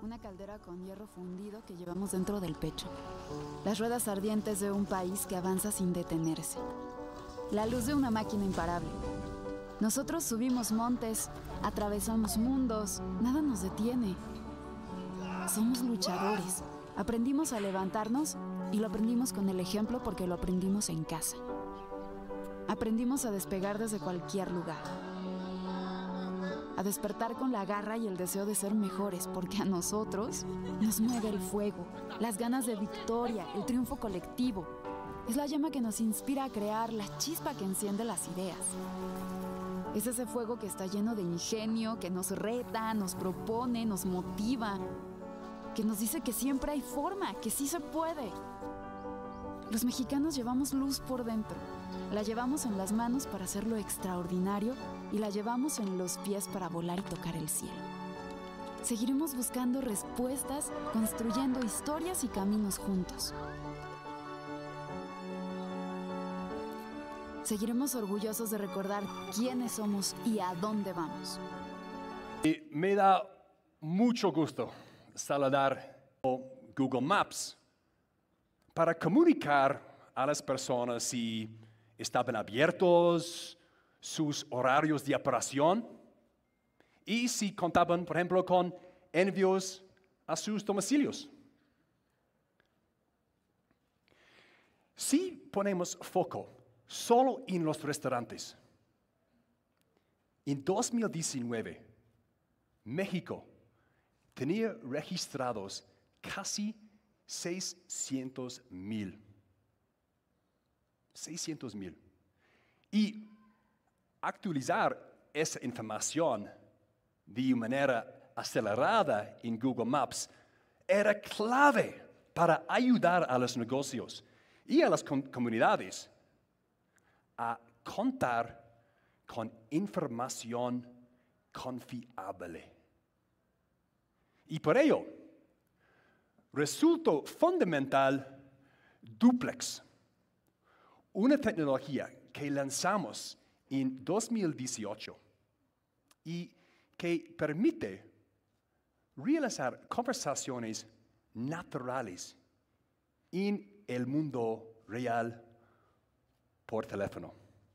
una caldera con hierro fundido que llevamos dentro del pecho. Las ruedas ardientes de un país que avanza sin detenerse. La luz de una máquina imparable. Nosotros subimos montes, atravesamos mundos, nada nos detiene. Somos luchadores. Aprendimos a levantarnos y lo aprendimos con el ejemplo porque lo aprendimos en casa. Aprendimos a despegar desde cualquier lugar. A despertar con la garra y el deseo de ser mejores, porque a nosotros nos mueve el fuego, las ganas de victoria, el triunfo colectivo. Es la llama que nos inspira a crear, la chispa que enciende las ideas. Es ese fuego que está lleno de ingenio, que nos reta, nos propone, nos motiva, que nos dice que siempre hay forma, que sí se puede. Los mexicanos llevamos luz por dentro. La llevamos en las manos para hacer lo extraordinario y la llevamos en los pies para volar y tocar el cielo. Seguiremos buscando respuestas, construyendo historias y caminos juntos. Seguiremos orgullosos de recordar quiénes somos y a dónde vamos. Y me da mucho gusto saludar a Google Maps para comunicar a las personas si estaban abiertos sus horarios de operación y si contaban, por ejemplo, con envíos a sus domicilios. Si ponemos foco solo en los restaurantes, en 2019, México tenía registrados casi 600,000. 600,000. Y actualizar esa información de manera acelerada en Google Maps era clave para ayudar a los negocios y a las comunidades a contar con información confiable. Y por ello, resultó fundamental Duplex, una tecnología que lanzamos en 2018 y que permite realizar conversaciones naturales en el mundo real por teléfono.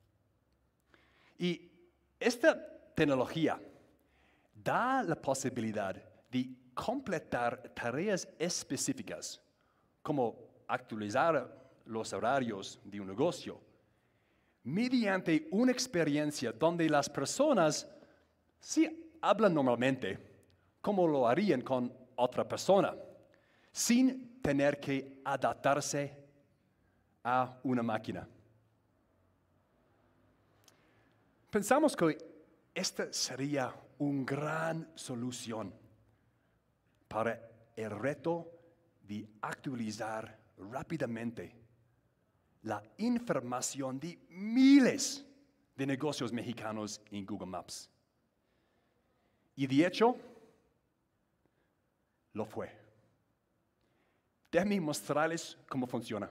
Y esta tecnología da la posibilidad de completar tareas específicas, como actualizar los horarios de un negocio, mediante una experiencia donde las personas sí hablan normalmente, como lo harían con otra persona, sin tener que adaptarse a una máquina. Pensamos que esta sería una gran solución para el reto de actualizar rápidamente la información de miles de negocios mexicanos en Google Maps. Y de hecho, lo fue. Déjenme mostrarles cómo funciona.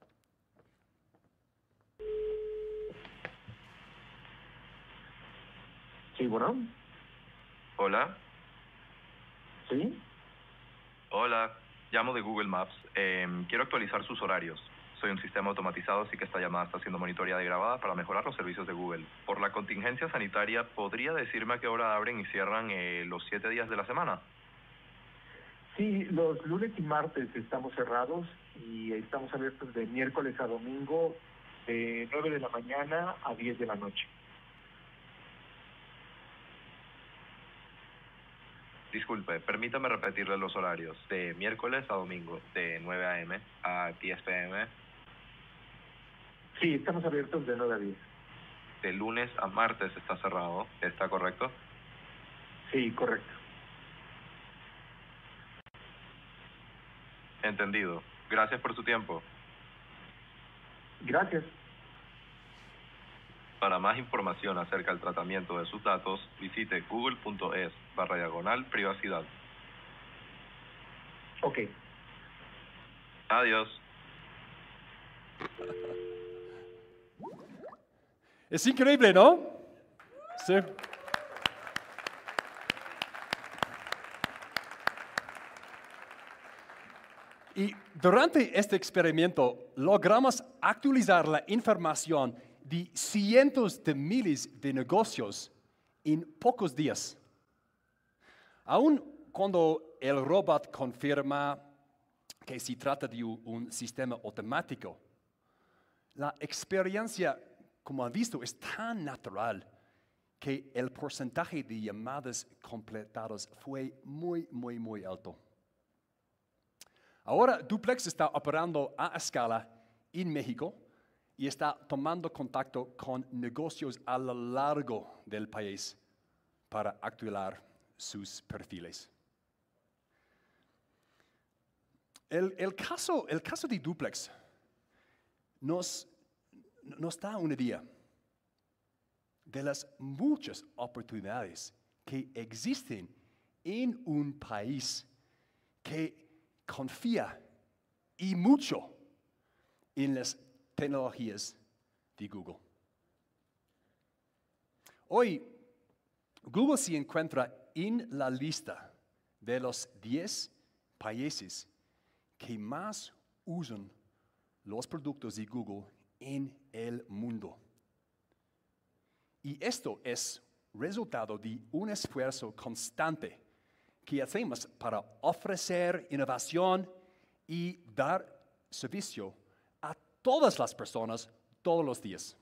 Sí, bueno. Hola. ¿Sí? Hola, llamo de Google Maps. Quiero actualizar sus horarios. Soy un sistema automatizado, así que esta llamada está siendo monitoreada y grabada para mejorar los servicios de Google. Por la contingencia sanitaria, ¿podría decirme a qué hora abren y cierran los 7 días de la semana? Sí, los lunes y martes estamos cerrados y estamos abiertos de miércoles a domingo de 9 de la mañana a 10 de la noche. Disculpe, permítame repetirle los horarios. De miércoles a domingo, de 9 a.m. a 10 p.m. Sí, estamos abiertos de 9 a 10. De lunes a martes está cerrado, ¿está correcto? Sí, correcto. Entendido. Gracias por su tiempo. Gracias. Para más información acerca del tratamiento de sus datos, visite google.es/privacidad. Ok. Adiós. Es increíble, ¿no? Sí. Y durante este experimento logramos actualizar la información de cientos de miles de negocios en pocos días. Aun cuando el robot confirma que se trata de un sistema automático, la experiencia, como han visto, es tan natural que el porcentaje de llamadas completadas fue muy alto. Ahora Duplex está operando a escala en México y está tomando contacto con negocios a lo largo del país para actualizar sus perfiles. El caso de Duplex nos da una idea de las muchas oportunidades que existen en un país que confía y mucho en las tecnologías de Google. Hoy, Google se encuentra en la lista de los 10 países que más usan los productos de Google en el mundo. Y esto es resultado de un esfuerzo constante que hacemos para ofrecer innovación y dar servicio a todas las personas todos los días.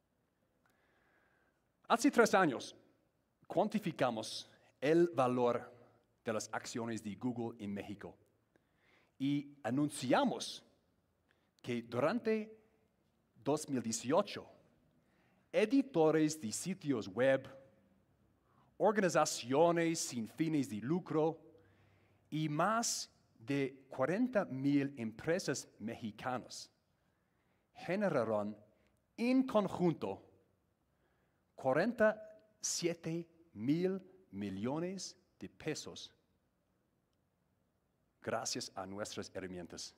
Hace 3 años, cuantificamos el valor de las acciones de Google en México y anunciamos que durante 2018, editores de sitios web, organizaciones sin fines de lucro y más de 40,000 empresas mexicanas generaron en conjunto 47,000 millones de pesos gracias a nuestras herramientas.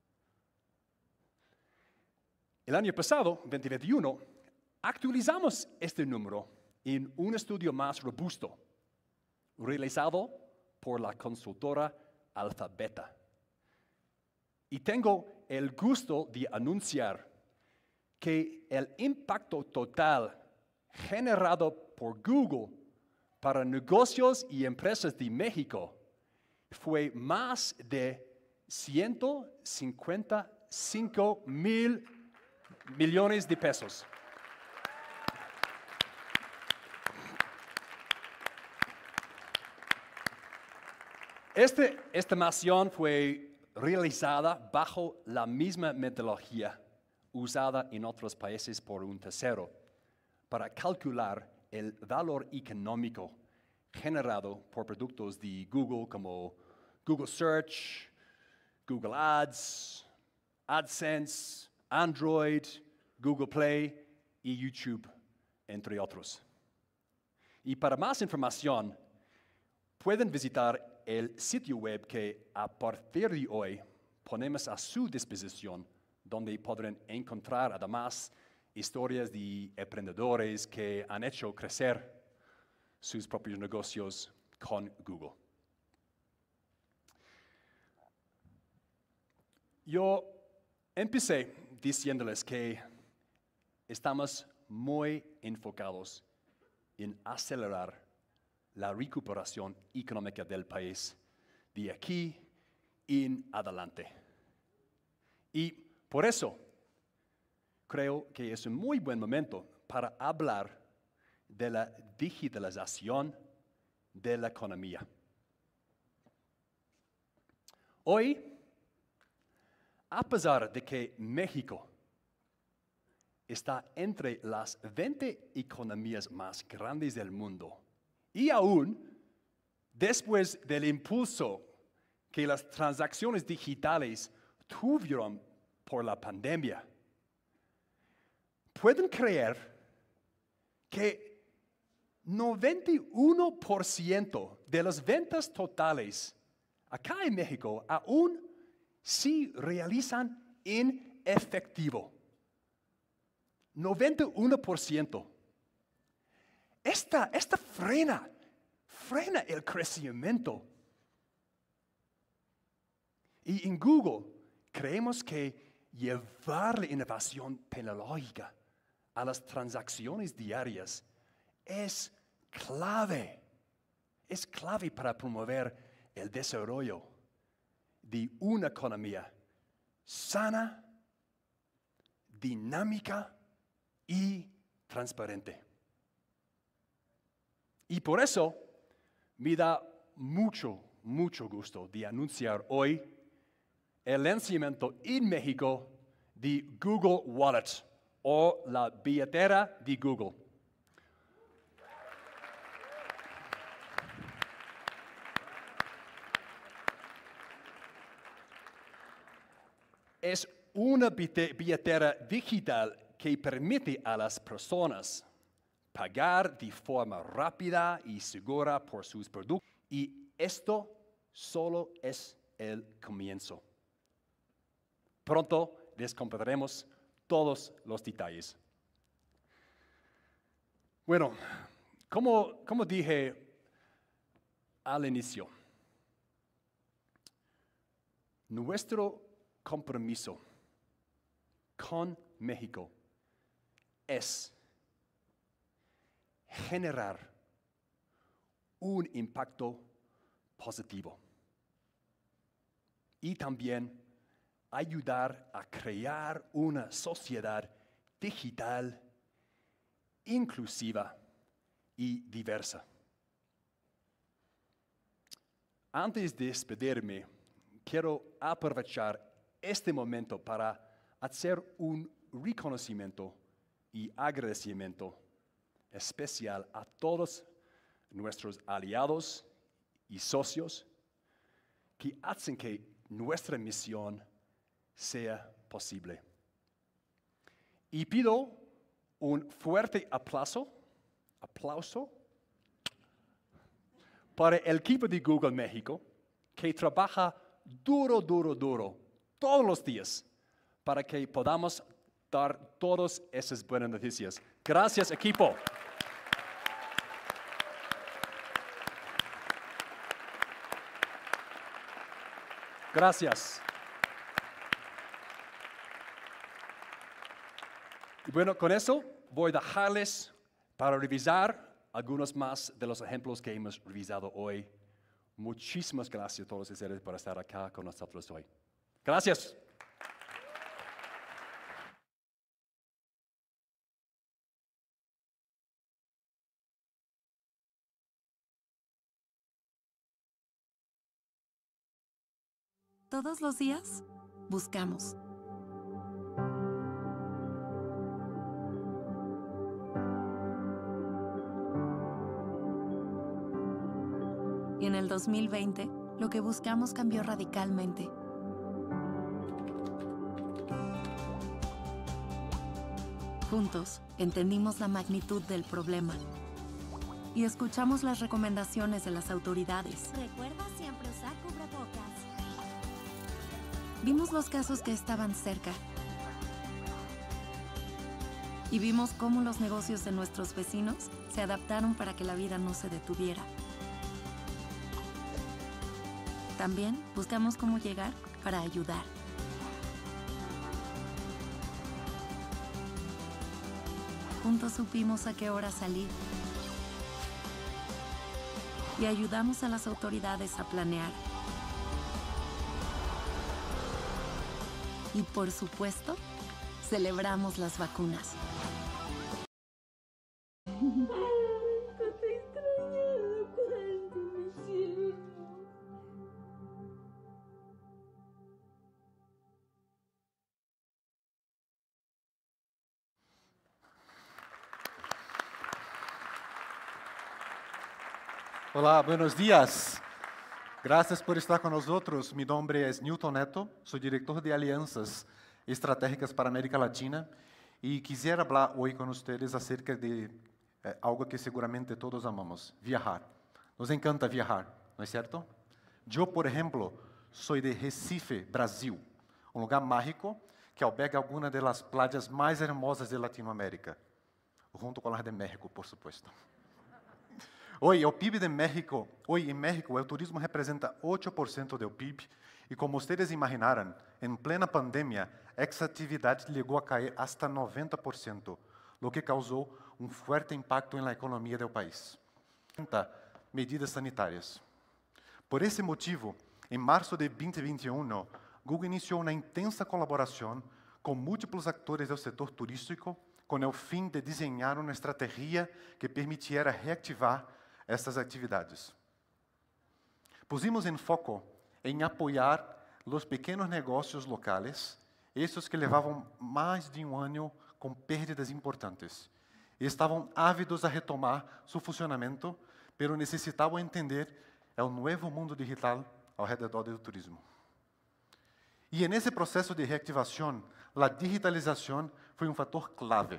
El año pasado, 2021, actualizamos este número en un estudio más robusto, realizado por la consultora Alphabeta. Y tengo el gusto de anunciar que el impacto total generado por Google para negocios y empresas de México fue más de 155,000 millones de pesos. Esta estimación fue realizada bajo la misma metodología usada en otros países por un tercero para calcular el valor económico generado por productos de Google como Google Search, Google Ads, AdSense, Android, Google Play y YouTube, entre otros. Y para más información, pueden visitar el sitio web que a partir de hoy ponemos a su disposición, donde podrán encontrar además historias de emprendedores que han hecho crecer sus propios negocios con Google. Yo empecé diciéndoles que estamos muy enfocados en acelerar la recuperación económica del país de aquí en adelante. Y por eso creo que es un muy buen momento para hablar de la digitalización de la economía. Hoy, a pesar de que México está entre las 20 economías más grandes del mundo, y aún después del impulso que las transacciones digitales tuvieron por la pandemia, pueden creer que 91% de las ventas totales acá en México aún se realizan en efectivo. 91%. Esta frena el crecimiento. Y en Google creemos que llevar la innovación tecnológica a las transacciones diarias es clave. Es clave para promover el desarrollo de una economía sana, dinámica y transparente. Y por eso me da mucho gusto de anunciar hoy el lanzamiento en México de Google Wallet o la billetera de Google. Es una billetera digital que permite a las personas pagar de forma rápida y segura por sus productos. Y esto solo es el comienzo. Pronto les compartiremos todos los detalles. Bueno, como dije al inicio, nuestro compromiso con México es generar un impacto positivo y también ayudar a crear una sociedad digital inclusiva y diversa. Antes de despedirme, quiero aprovechar este momento para hacer un reconocimiento y agradecimiento especial a todos nuestros aliados y socios que hacen que nuestra misión sea posible. Y pido un fuerte aplauso para el equipo de Google México que trabaja duro todos los días para que podamos dar todas esas buenas noticias. Gracias, equipo. Gracias. Y bueno, con eso voy a dejarles para revisar algunos más de los ejemplos que hemos revisado hoy. Muchísimas gracias a todos ustedes por estar acá con nosotros hoy. Gracias. Todos los días buscamos. Y en el 2020, lo que buscamos cambió radicalmente. Juntos, entendimos la magnitud del problema y escuchamos las recomendaciones de las autoridades. Recuerda siempre usar cubrebocas. Vimos los casos que estaban cerca y vimos cómo los negocios de nuestros vecinos se adaptaron para que la vida no se detuviera. También buscamos cómo llegar para ayudar. Juntos supimos a qué hora salir y ayudamos a las autoridades a planear. Y por supuesto, celebramos las vacunas. Olá, buenos dias. Gracias por estar con nosotros. Mi nombre es Newton Neto, soy director de Alianzas Estratégicas para América Latina y quisiera hablar hoy con ustedes acerca de algo que seguramente todos amamos, viajar. Nos encanta viajar, ¿no es cierto? Yo, por ejemplo, soy de Recife, Brasil, un lugar mágico que alberga algunas de las playas más hermosas de Latinoamérica, junto con las de México, por supuesto. Hoy, el PIB de México, hoy en México, el turismo representa 8% del PIB y como ustedes imaginarán, en plena pandemia, esa actividad llegó a caer hasta 90%, lo que causó un fuerte impacto en la economía del país. Medidas sanitarias. Por ese motivo, en marzo de 2021, Google inició una intensa colaboración con múltiples actores del sector turístico con el fin de diseñar una estrategia que permitiera reactivar estas actividades. Pusimos en foco en apoyar los pequeños negocios locales, esos que llevaban más de un año con pérdidas importantes. Y estaban ávidos a retomar su funcionamiento, pero necesitaban entender el nuevo mundo digital alrededor del turismo. Y en ese proceso de reactivación, la digitalización fue un factor clave.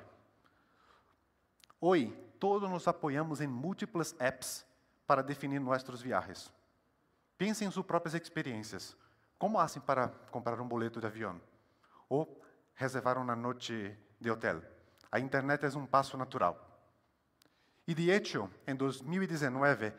Hoy, todos nos apoyamos en múltiples apps para definir nuestros viajes. Piensen en sus propias experiencias. ¿Cómo hacen para comprar un boleto de avión? O reservar una noche de hotel. A Internet es un paso natural. Y de hecho, en 2019,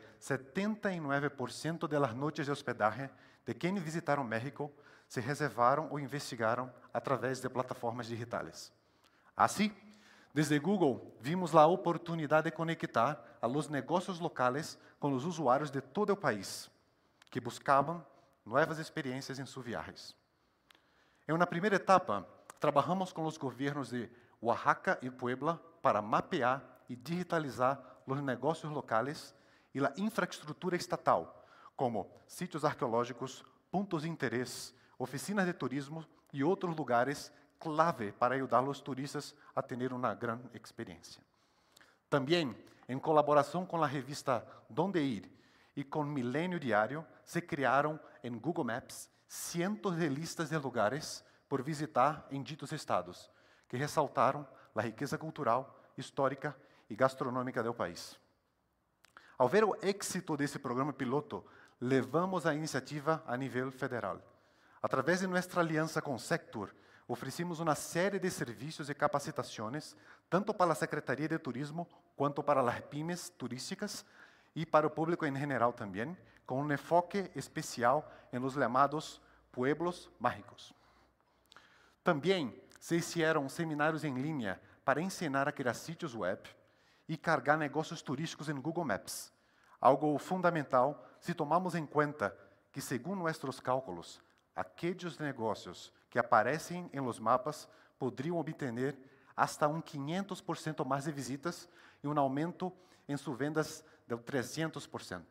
79% de las noches de hospedaje de quienes visitaron México se reservaron o investigaron a través de plataformas digitales. Así, desde Google, vimos la oportunidad de conectar a los negocios locales con los usuarios de todo el país, que buscaban nuevas experiencias en sus viajes. En una primera etapa, trabajamos con los gobiernos de Oaxaca y Puebla para mapear y digitalizar los negocios locales y la infraestructura estatal, como sitios arqueológicos, puntos de interés, oficinas de turismo y otros lugares clave para ayudar a los turistas a tener una gran experiencia. También, en colaboración con la revista Dónde Ir y con Milenio Diario, se crearon en Google Maps cientos de listas de lugares por visitar en dichos estados, que resaltaron la riqueza cultural, histórica y gastronómica del país. Al ver el éxito de ese programa piloto, levamos a iniciativa a nivel federal. A través de nuestra alianza con Sectur, ofrecimos una serie de servicios y capacitaciones, tanto para la Secretaría de Turismo, quanto para las pymes turísticas y para el público en general también, con un enfoque especial en los llamados pueblos mágicos. También se hicieron seminarios en línea para enseñar a crear sitios web y cargar negocios turísticos en Google Maps, algo fundamental si tomamos en cuenta que, según nuestros cálculos, aquellos negocios que aparecen en los mapas podrían obtener hasta un 500% más de visitas y un aumento en sus ventas del 300%.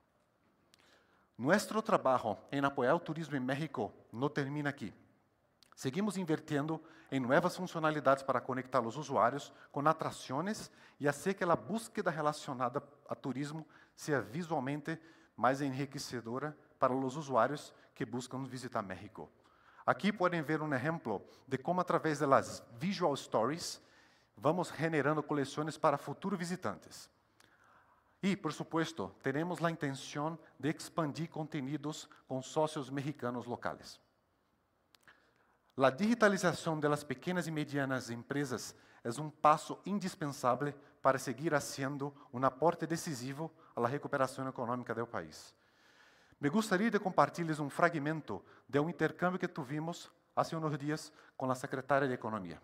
Nuestro trabajo en apoyar el turismo en México no termina aquí. Seguimos invirtiendo en nuevas funcionalidades para conectar a los usuarios con atracciones y hacer que la búsqueda relacionada a turismo sea visualmente más enriquecedora para los usuarios que buscan visitar México. Aquí pueden ver un ejemplo de cómo a través de las Visual Stories vamos generando colecciones para futuros visitantes. Y, por supuesto, tenemos la intención de expandir contenidos con socios mexicanos locales. La digitalización de las pequeñas y medianas empresas es un paso indispensable para seguir haciendo un aporte decisivo a la recuperación económica del país. Me gustaría de compartirles un fragmento de un intercambio que tuvimos hace unos días con la secretaria de Economía.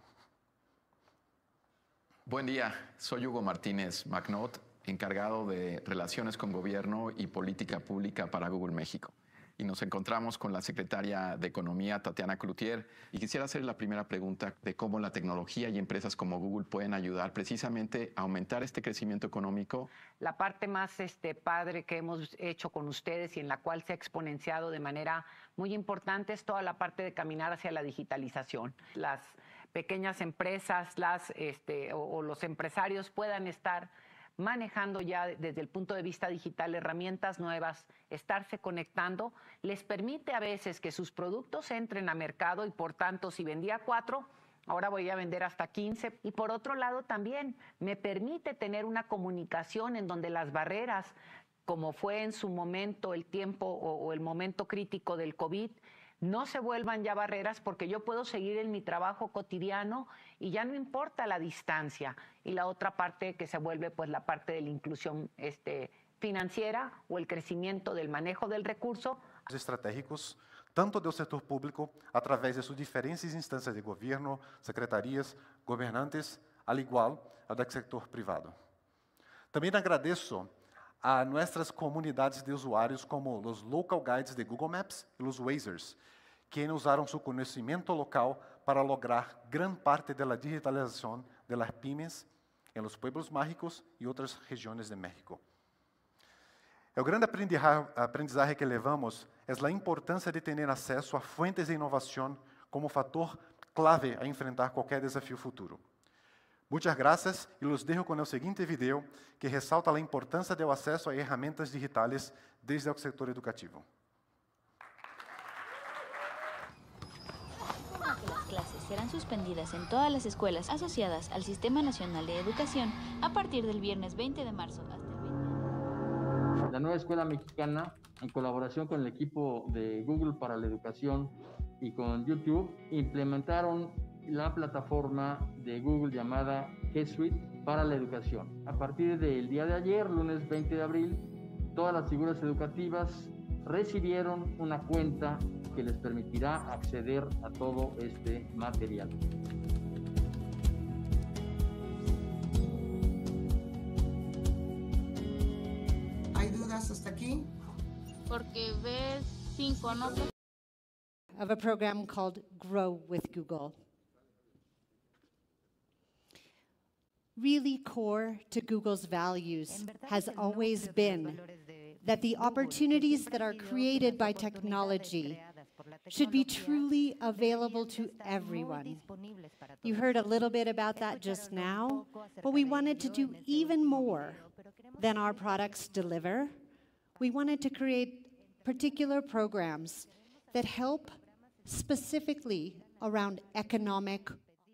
Buen día, soy Hugo Martínez Magnot, encargado de Relaciones con Gobierno y Política Pública para Google México. Y nos encontramos con la secretaria de Economía, Tatiana Cloutier, y quisiera hacer la primera pregunta de cómo la tecnología y empresas como Google pueden ayudar precisamente a aumentar este crecimiento económico. La parte más padre que hemos hecho con ustedes y en la cual se ha exponenciado de manera muy importante es toda la parte de caminar hacia la digitalización. Las pequeñas empresas, o los empresarios puedan estar manejando ya desde el punto de vista digital herramientas nuevas, estarse conectando, les permite a veces que sus productos entren a mercado y por tanto si vendía 4, ahora voy a vender hasta 15. Y por otro lado también me permite tener una comunicación en donde las barreras, como fue en su momento el tiempo o el momento crítico del COVID, no se vuelvan ya barreras, porque yo puedo seguir en mi trabajo cotidiano y ya no importa la distancia. Y la otra parte que se vuelve pues la parte de la inclusión financiera o el crecimiento del manejo del recurso. Estratégicos, tanto do setor público, através de suas diferentes instâncias de governo, secretarias, governantes, al igual a do sector privado. Também agradeço a nossas comunidades de usuários, como os local guides de Google Maps e os Wazers, que usaram seu conhecimento local para lograr grande parte da digitalização das pymes em los pueblos mágicos e outras regiões de México. O grande aprendizagem que levamos é a importância de ter acesso a fuentes de inovação como fator clave a enfrentar qualquer desafio futuro. Muchas gracias e los dejo com o seguinte video que ressalta a importância do acesso a ferramentas digitais desde o setor educativo. Que las clases serán suspendidas en todas las escuelas asociadas al Sistema Nacional de Educación a partir del viernes 20 de marzo hasta el 20. La nueva escuela mexicana, en colaboración con el equipo de Google para la Educación y con YouTube, implementaron la plataforma de Google llamada G Suite para la educación. A partir del día de ayer, lunes 20 de abril, todas las figuras educativas recibieron una cuenta que les permitirá acceder a todo este material. ¿Hay dudas hasta aquí? Porque ves 5, ¿no? Of a program called Grow with Google. Really core to Google's values has always been that the opportunities that are created by technology should be truly available to everyone. You heard a little bit about that just now, but we wanted to do even more than our products deliver. We wanted to create particular programs that help specifically around economic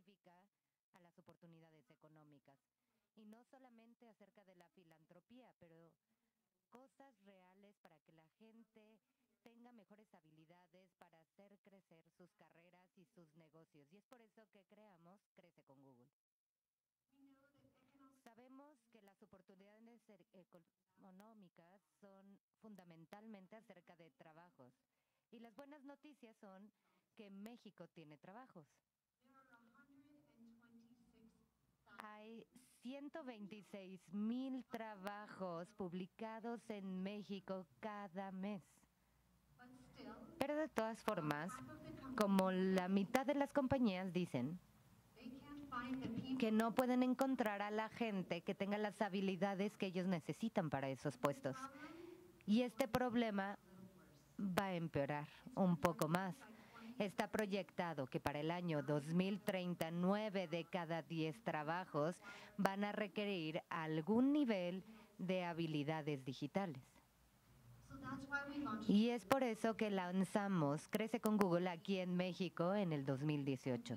tenga mejores habilidades para hacer crecer sus carreras y sus negocios. Y es por eso que creamos Crece con Google. Sabemos que las oportunidades económicas son fundamentalmente acerca de trabajos. Y las buenas noticias son que México tiene trabajos. Hay 126,000 trabajos publicados en México cada mes. Pero de todas formas, como la mitad de las compañías dicen que no pueden encontrar a la gente que tenga las habilidades que ellos necesitan para esos puestos. Y este problema va a empeorar un poco más. Está proyectado que para el año 2030, 9 de cada 10 trabajos van a requerir algún nivel de habilidades digitales. Y es por eso que lanzamos Crece con Google aquí en México en el 2018.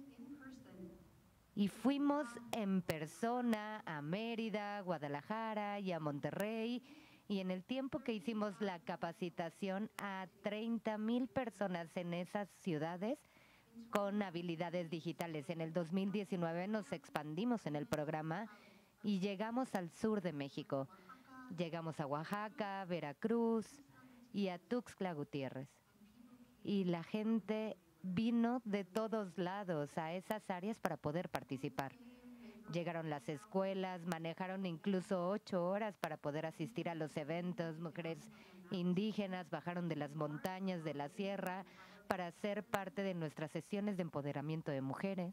Y fuimos en persona a Mérida, Guadalajara y a Monterrey. Y en el tiempo que hicimos la capacitación a 30,000 personas en esas ciudades con habilidades digitales. En el 2019 nos expandimos en el programa y llegamos al sur de México. Llegamos a Oaxaca, Veracruz y a Tuxtla Gutiérrez. Y la gente vino de todos lados a esas áreas para poder participar. Llegaron las escuelas, manejaron incluso 8 horas para poder asistir a los eventos. Mujeres indígenas bajaron de las montañas, de la sierra, para ser parte de nuestras sesiones de empoderamiento de mujeres.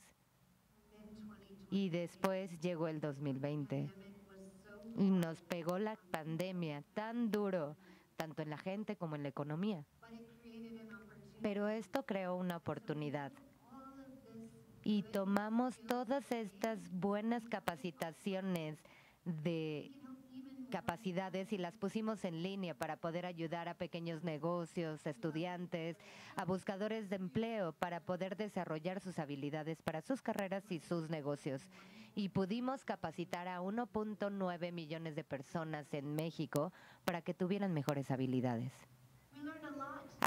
Y después llegó el 2020. Y nos pegó la pandemia tan duro, tanto en la gente como en la economía. Pero esto creó una oportunidad. Y tomamos todas estas buenas capacitaciones de capacidades y las pusimos en línea para poder ayudar a pequeños negocios, a estudiantes, a buscadores de empleo para poder desarrollar sus habilidades para sus carreras y sus negocios. Y pudimos capacitar a 1.9 millones de personas en México para que tuvieran mejores habilidades.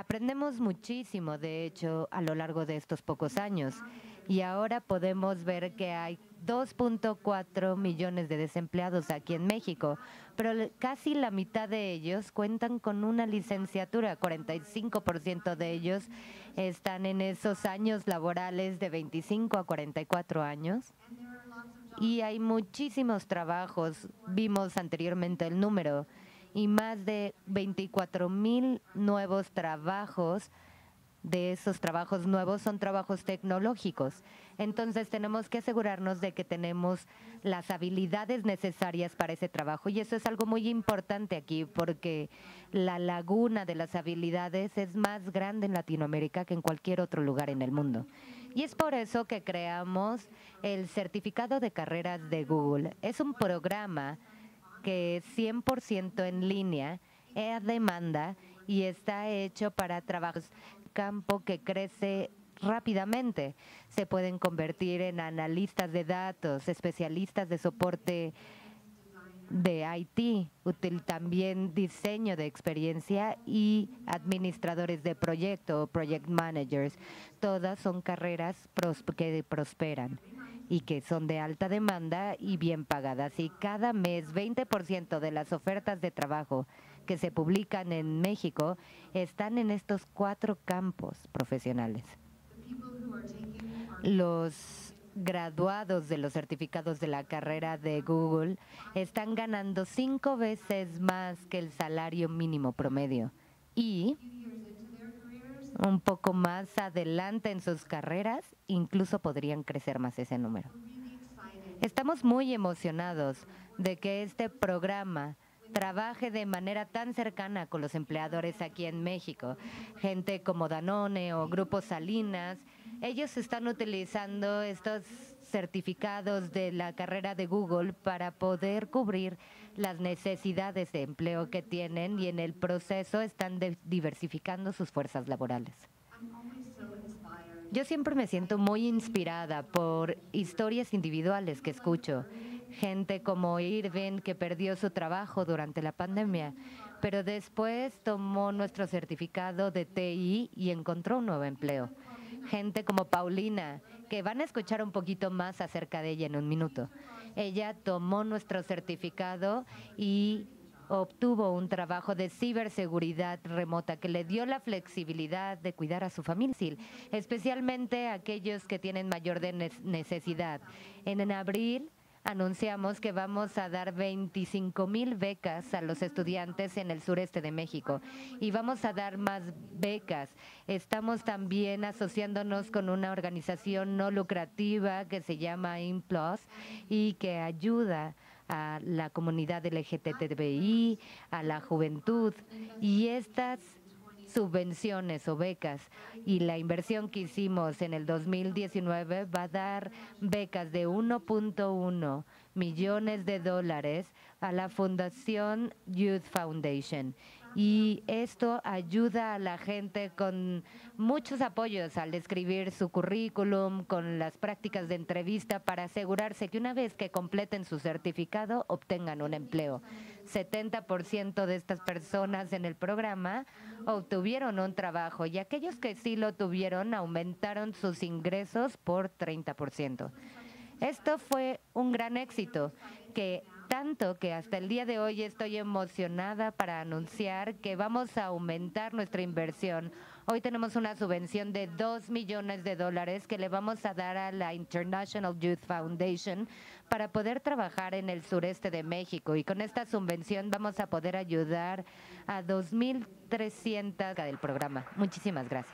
Aprendemos muchísimo, de hecho, a lo largo de estos pocos años. Y ahora podemos ver que hay 2.4 millones de desempleados aquí en México, pero casi la mitad de ellos cuentan con una licenciatura. 45% de ellos están en esos años laborales de 25 a 44 años. Y hay muchísimos trabajos, vimos anteriormente el número, y más de 24,000 nuevos trabajos. De esos trabajos nuevos son trabajos tecnológicos. Entonces tenemos que asegurarnos de que tenemos las habilidades necesarias para ese trabajo. Y eso es algo muy importante aquí, porque la laguna de las habilidades es más grande en Latinoamérica que en cualquier otro lugar en el mundo. Y es por eso que creamos el Certificado de Carreras de Google. Es un programa que es 100% en línea, a demanda, y está hecho para trabajos campo que crece rápidamente. Se pueden convertir en analistas de datos, especialistas de soporte de IT, también diseño de experiencia y administradores de proyecto, project managers. Todas son carreras que prosperan y que son de alta demanda y bien pagadas. Y cada mes 20% de las ofertas de trabajo que se publican en México están en estos 4 campos profesionales. Los graduados de los certificados de la carrera de Google están ganando 5 veces más que el salario mínimo promedio y un poco más adelante en sus carreras incluso podrían crecer más ese número. Estamos muy emocionados de que este programa trabaje de manera tan cercana con los empleadores aquí en México. Gente como Danone o Grupo Salinas, ellos están utilizando estos certificados de la carrera de Google para poder cubrir las necesidades de empleo que tienen y en el proceso están diversificando sus fuerzas laborales. Yo siempre me siento muy inspirada por historias individuales que escucho. Gente como Irving, que perdió su trabajo durante la pandemia, pero después tomó nuestro certificado de TI y encontró un nuevo empleo. Gente como Paulina, que van a escuchar un poquito más acerca de ella en un minuto. Ella tomó nuestro certificado y obtuvo un trabajo de ciberseguridad remota que le dio la flexibilidad de cuidar a su familia, especialmente a aquellos que tienen mayor necesidad. En abril anunciamos que vamos a dar 25,000 becas a los estudiantes en el sureste de México y vamos a dar más becas. Estamos también asociándonos con una organización no lucrativa que se llama IMPLUS y que ayuda a la comunidad LGTBI, a la juventud, y estas subvenciones o becas y la inversión que hicimos en el 2019 va a dar becas de 1.1 millones de dólares a la Fundación Youth Foundation. Y esto ayuda a la gente con muchos apoyos al escribir su currículum, con las prácticas de entrevista para asegurarse que una vez que completen su certificado obtengan un empleo. 70% de estas personas en el programa obtuvieron un trabajo y aquellos que sí lo tuvieron aumentaron sus ingresos por 30%. Esto fue un gran éxito, tanto que hasta el día de hoy estoy emocionada para anunciar que vamos a aumentar nuestra inversión. Hoy tenemos una subvención de 2 millones de dólares que le vamos a dar a la International Youth Foundation para poder trabajar en el sureste de México. Y con esta subvención vamos a poder ayudar a 2,300 del programa. Muchísimas gracias.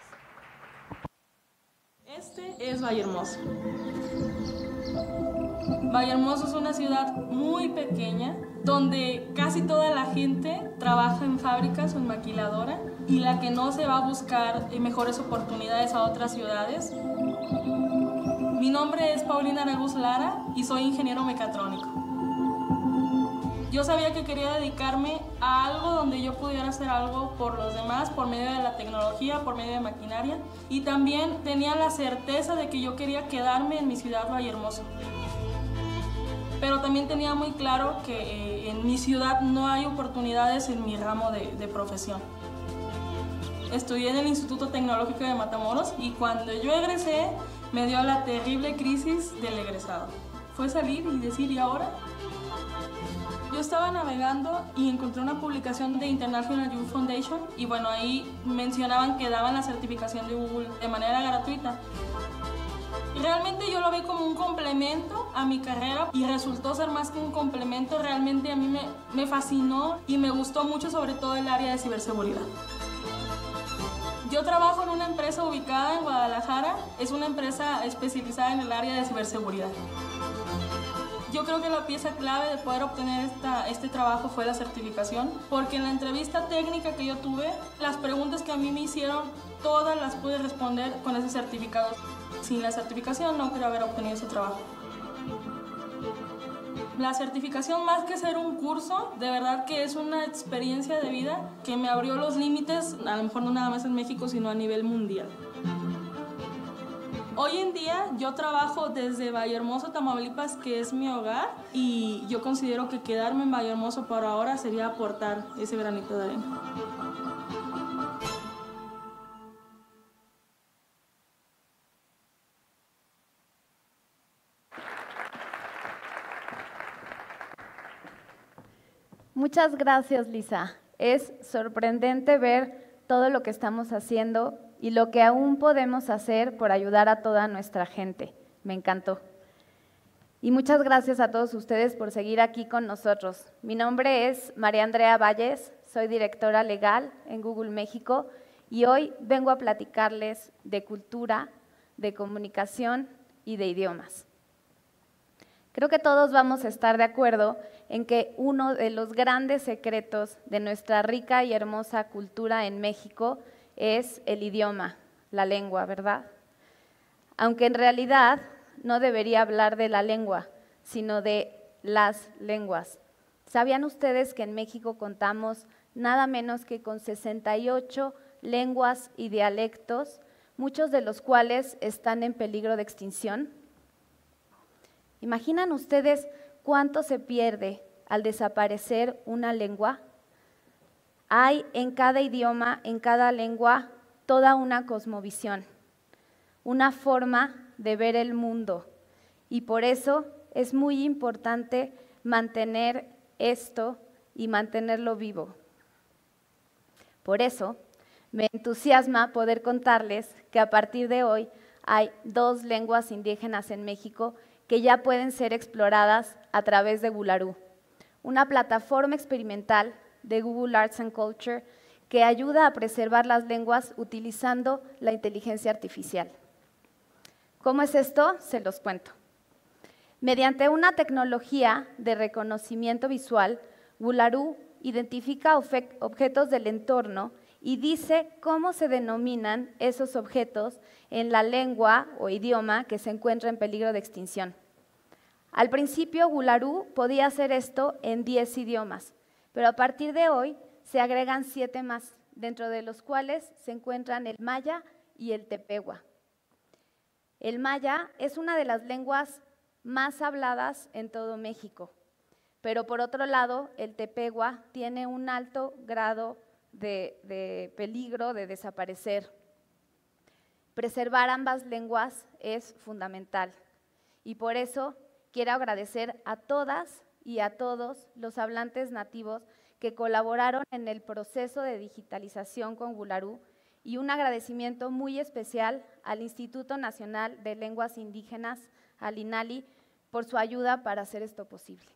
Este es Vallehermoso. Vallehermoso es una ciudad muy pequeña donde casi toda la gente trabaja en fábricas o en maquiladora y la que no se va a buscar mejores oportunidades a otras ciudades. Mi nombre es Paulina Araguz Lara y soy ingeniero mecatrónico. Yo sabía que quería dedicarme a algo donde yo pudiera hacer algo por los demás, por medio de la tecnología, por medio de maquinaria, y también tenía la certeza de que yo quería quedarme en mi ciudad Vallehermoso. Pero también tenía muy claro que en mi ciudad no hay oportunidades en mi ramo de profesión. Estudié en el Instituto Tecnológico de Matamoros y cuando yo egresé me dio la terrible crisis del egresado. Fue salir y decir, ¿y ahora? Yo estaba navegando y encontré una publicación de International Youth Foundation y bueno, ahí mencionaban que daban la certificación de Google de manera gratuita. Y realmente yo lo vi como un complemento a mi carrera y resultó ser más que un complemento. Realmente a mí me fascinó y me gustó mucho, sobre todo el área de ciberseguridad. Yo trabajo en una empresa ubicada en Guadalajara, es una empresa especializada en el área de ciberseguridad. Yo creo que la pieza clave de poder obtener este trabajo fue la certificación, porque en la entrevista técnica que yo tuve, las preguntas que a mí me hicieron, todas las pude responder con ese certificado. Sin la certificación no creo haber obtenido ese trabajo. La certificación, más que ser un curso, de verdad que es una experiencia de vida que me abrió los límites, a lo mejor no nada más en México, sino a nivel mundial. Hoy en día yo trabajo desde Vallehermoso, Tamaulipas, que es mi hogar, y yo considero que quedarme en Vallehermoso por ahora sería aportar ese granito de arena. Muchas gracias, Lisa. Es sorprendente ver todo lo que estamos haciendo y lo que aún podemos hacer por ayudar a toda nuestra gente. Me encantó. Y muchas gracias a todos ustedes por seguir aquí con nosotros. Mi nombre es María Andrea Valles, soy directora legal en Google México y hoy vengo a platicarles de cultura, de comunicación y de idiomas. Creo que todos vamos a estar de acuerdo en que uno de los grandes secretos de nuestra rica y hermosa cultura en México es el idioma, la lengua, ¿verdad? Aunque en realidad no debería hablar de la lengua, sino de las lenguas. ¿Sabían ustedes que en México contamos nada menos que con 68 lenguas y dialectos, muchos de los cuales están en peligro de extinción? ¿Imaginan ustedes cuánto se pierde al desaparecer una lengua? Hay en cada idioma, en cada lengua, toda una cosmovisión, una forma de ver el mundo. Y por eso es muy importante mantener esto y mantenerlo vivo. Por eso me entusiasma poder contarles que a partir de hoy hay 2 lenguas indígenas en México que ya pueden ser exploradas a través de Gularu, una plataforma experimental de Google Arts and Culture que ayuda a preservar las lenguas utilizando la inteligencia artificial. ¿Cómo es esto? Se los cuento. Mediante una tecnología de reconocimiento visual, Gularu identifica objetos del entorno y dice cómo se denominan esos objetos en la lengua o idioma que se encuentra en peligro de extinción. Al principio, Gularu podía hacer esto en 10 idiomas, pero a partir de hoy se agregan 7 más, dentro de los cuales se encuentran el maya y el tepehua. El maya es una de las lenguas más habladas en todo México, pero por otro lado, el tepehua tiene un alto grado de peligro de desaparecer. Preservar ambas lenguas es fundamental y por eso quiero agradecer a todas y a todos los hablantes nativos que colaboraron en el proceso de digitalización con Gularu y un agradecimiento muy especial al Instituto Nacional de Lenguas Indígenas, al INALI, por su ayuda para hacer esto posible.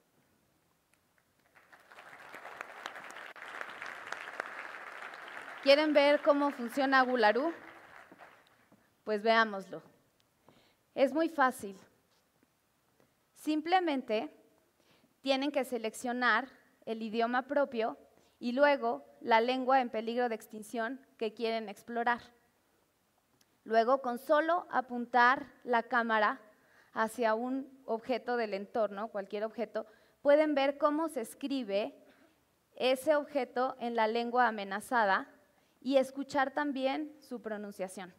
¿Quieren ver cómo funciona Gularu? Pues veámoslo. Es muy fácil. Simplemente tienen que seleccionar el idioma propio y luego la lengua en peligro de extinción que quieren explorar. Luego, con solo apuntar la cámara hacia un objeto del entorno, cualquier objeto, pueden ver cómo se escribe ese objeto en la lengua amenazada y escuchar también su pronunciación.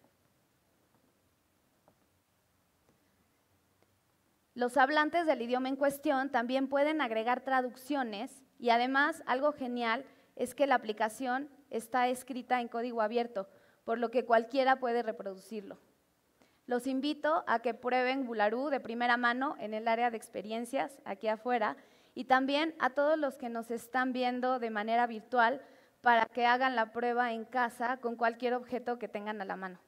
Los hablantes del idioma en cuestión también pueden agregar traducciones y además algo genial es que la aplicación está escrita en código abierto, por lo que cualquiera puede reproducirlo. Los invito a que prueben Bularú de primera mano en el área de experiencias, aquí afuera, y también a todos los que nos están viendo de manera virtual para que hagan la prueba en casa con cualquier objeto que tengan a la mano.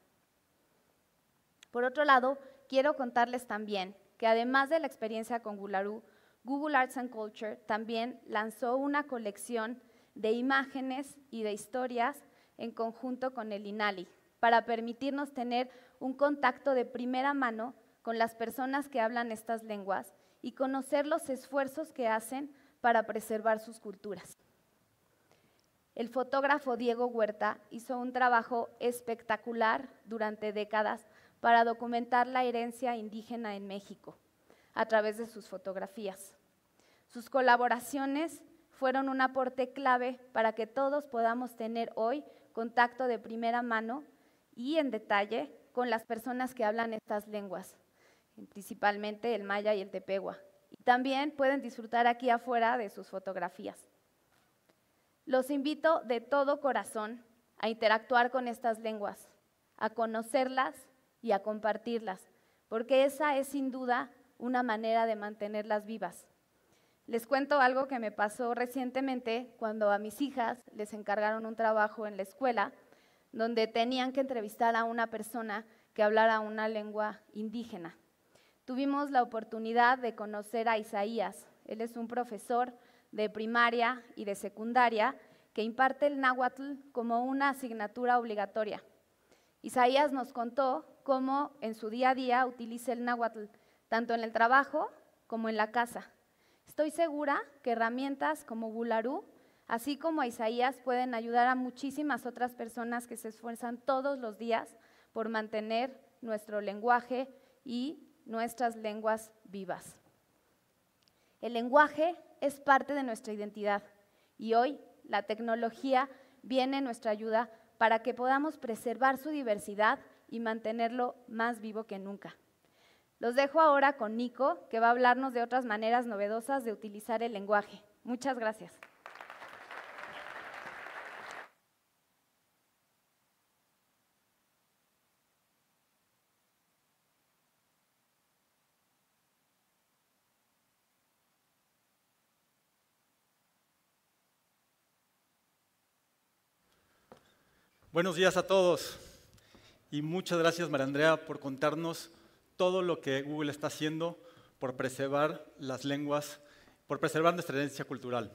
Por otro lado, quiero contarles también que además de la experiencia con Bularú, Google Arts and Culture también lanzó una colección de imágenes y de historias en conjunto con el INALI para permitirnos tener un contacto de primera mano con las personas que hablan estas lenguas y conocer los esfuerzos que hacen para preservar sus culturas. El fotógrafo Diego Huerta hizo un trabajo espectacular durante décadas para documentar la herencia indígena en México a través de sus fotografías. Sus colaboraciones fueron un aporte clave para que todos podamos tener hoy contacto de primera mano y en detalle con las personas que hablan estas lenguas, principalmente el maya y el tepehua. Y también pueden disfrutar aquí afuera de sus fotografías. Los invito de todo corazón a interactuar con estas lenguas, a conocerlas y a compartirlas, porque esa es sin duda una manera de mantenerlas vivas. Les cuento algo que me pasó recientemente cuando a mis hijas les encargaron un trabajo en la escuela donde tenían que entrevistar a una persona que hablara una lengua indígena. Tuvimos la oportunidad de conocer a Isaías. Él es un profesor de primaria y de secundaria que imparte el náhuatl como una asignatura obligatoria. Isaías nos contó cómo en su día a día utiliza el náhuatl, tanto en el trabajo como en la casa. Estoy segura que herramientas como Bularú, así como a Isaías, pueden ayudar a muchísimas otras personas que se esfuerzan todos los días por mantener nuestro lenguaje y nuestras lenguas vivas. El lenguaje es parte de nuestra identidad y hoy la tecnología viene en nuestra ayuda para que podamos preservar su diversidad y mantenerlo más vivo que nunca. Los dejo ahora con Nico, que va a hablarnos de otras maneras novedosas de utilizar el lenguaje. Muchas gracias. Buenos días a todos y muchas gracias, María Andrea, por contarnos todo lo que Google está haciendo por preservar las lenguas, por preservar nuestra herencia cultural.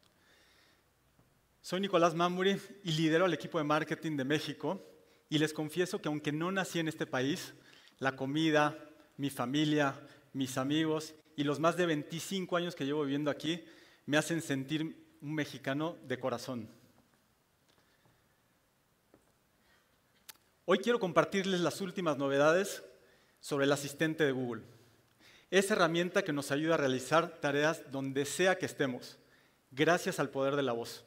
Soy Nicolás Mamburi y lidero el equipo de marketing de México y les confieso que aunque no nací en este país, la comida, mi familia, mis amigos y los más de 25 años que llevo viviendo aquí me hacen sentir un mexicano de corazón. Hoy quiero compartirles las últimas novedades sobre el asistente de Google. Esa herramienta que nos ayuda a realizar tareas donde sea que estemos, gracias al poder de la voz.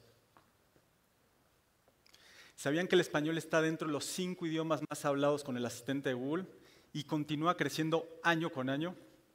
¿Sabían que el español está dentro de los 5 idiomas más hablados con el asistente de Google y continúa creciendo año con año?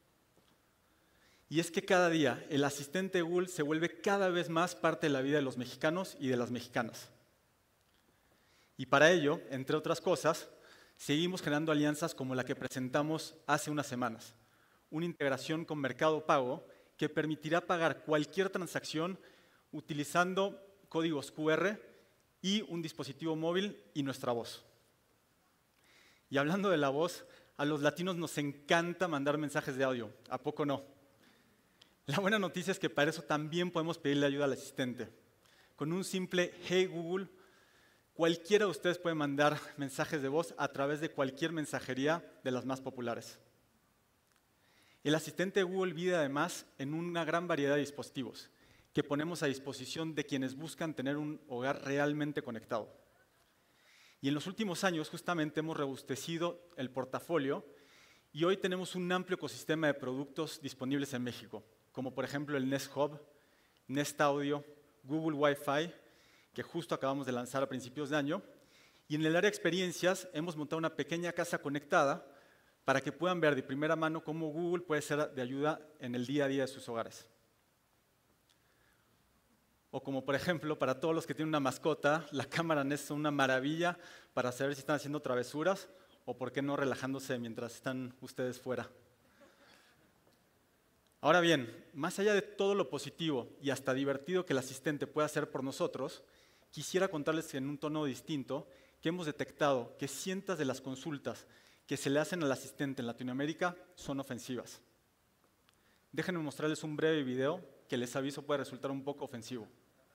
Y es que cada día el asistente de Google se vuelve cada vez más parte de la vida de los mexicanos y de las mexicanas. Y para ello, entre otras cosas, seguimos generando alianzas como la que presentamos hace unas semanas, una integración con Mercado Pago que permitirá pagar cualquier transacción utilizando códigos QR y un dispositivo móvil y nuestra voz. Y hablando de la voz, a los latinos nos encanta mandar mensajes de audio, ¿a poco no? La buena noticia es que para eso también podemos pedirle ayuda al asistente. Con un simple Hey Google, cualquiera de ustedes puede mandar mensajes de voz a través de cualquier mensajería de las más populares. El asistente de Google vive además en una gran variedad de dispositivos que ponemos a disposición de quienes buscan tener un hogar realmente conectado. Y en los últimos años justamente hemos robustecido el portafolio y hoy tenemos un amplio ecosistema de productos disponibles en México, como por ejemplo el Nest Hub, Nest Audio, Google Wi-Fi, que justo acabamos de lanzar a principios de año, y en el área de experiencias hemos montado una pequeña casa conectada para que puedan ver de primera mano cómo Google puede ser de ayuda en el día a día de sus hogares. O como por ejemplo, para todos los que tienen una mascota, la cámara es una maravilla para saber si están haciendo travesuras o por qué no relajándose mientras están ustedes fuera. Ahora bien, más allá de todo lo positivo y hasta divertido que el asistente puede hacer por nosotros, quisiera contarles en un tono distinto que hemos detectado que cientos de las consultas que se le hacen al asistente en Latinoamérica son ofensivas. Déjenme mostrarles un breve video que les aviso puede resultar un poco ofensivo.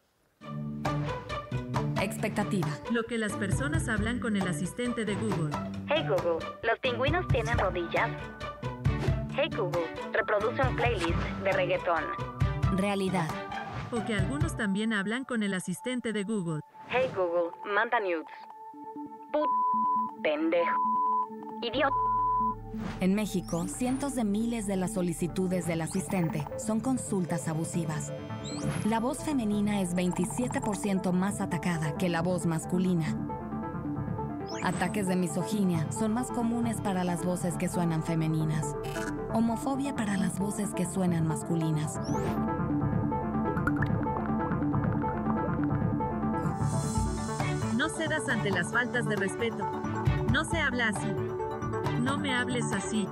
Expectativa. Lo que las personas hablan con el asistente de Google. Hey Google, ¿los pingüinos tienen rodillas? Hey Google, reproduce un playlist de reggaetón. Realidad. O que algunos también hablan con el asistente de Google. Hey Google, manda nudes. Pendejo. Idiota. En México, cientos de miles de las solicitudes del asistente son consultas abusivas. La voz femenina es 27% más atacada que la voz masculina. Ataques de misoginia son más comunes para las voces que suenan femeninas. Homofobia para las voces que suenan masculinas. No cedas ante las faltas de respeto. No se habla así. No me hables así.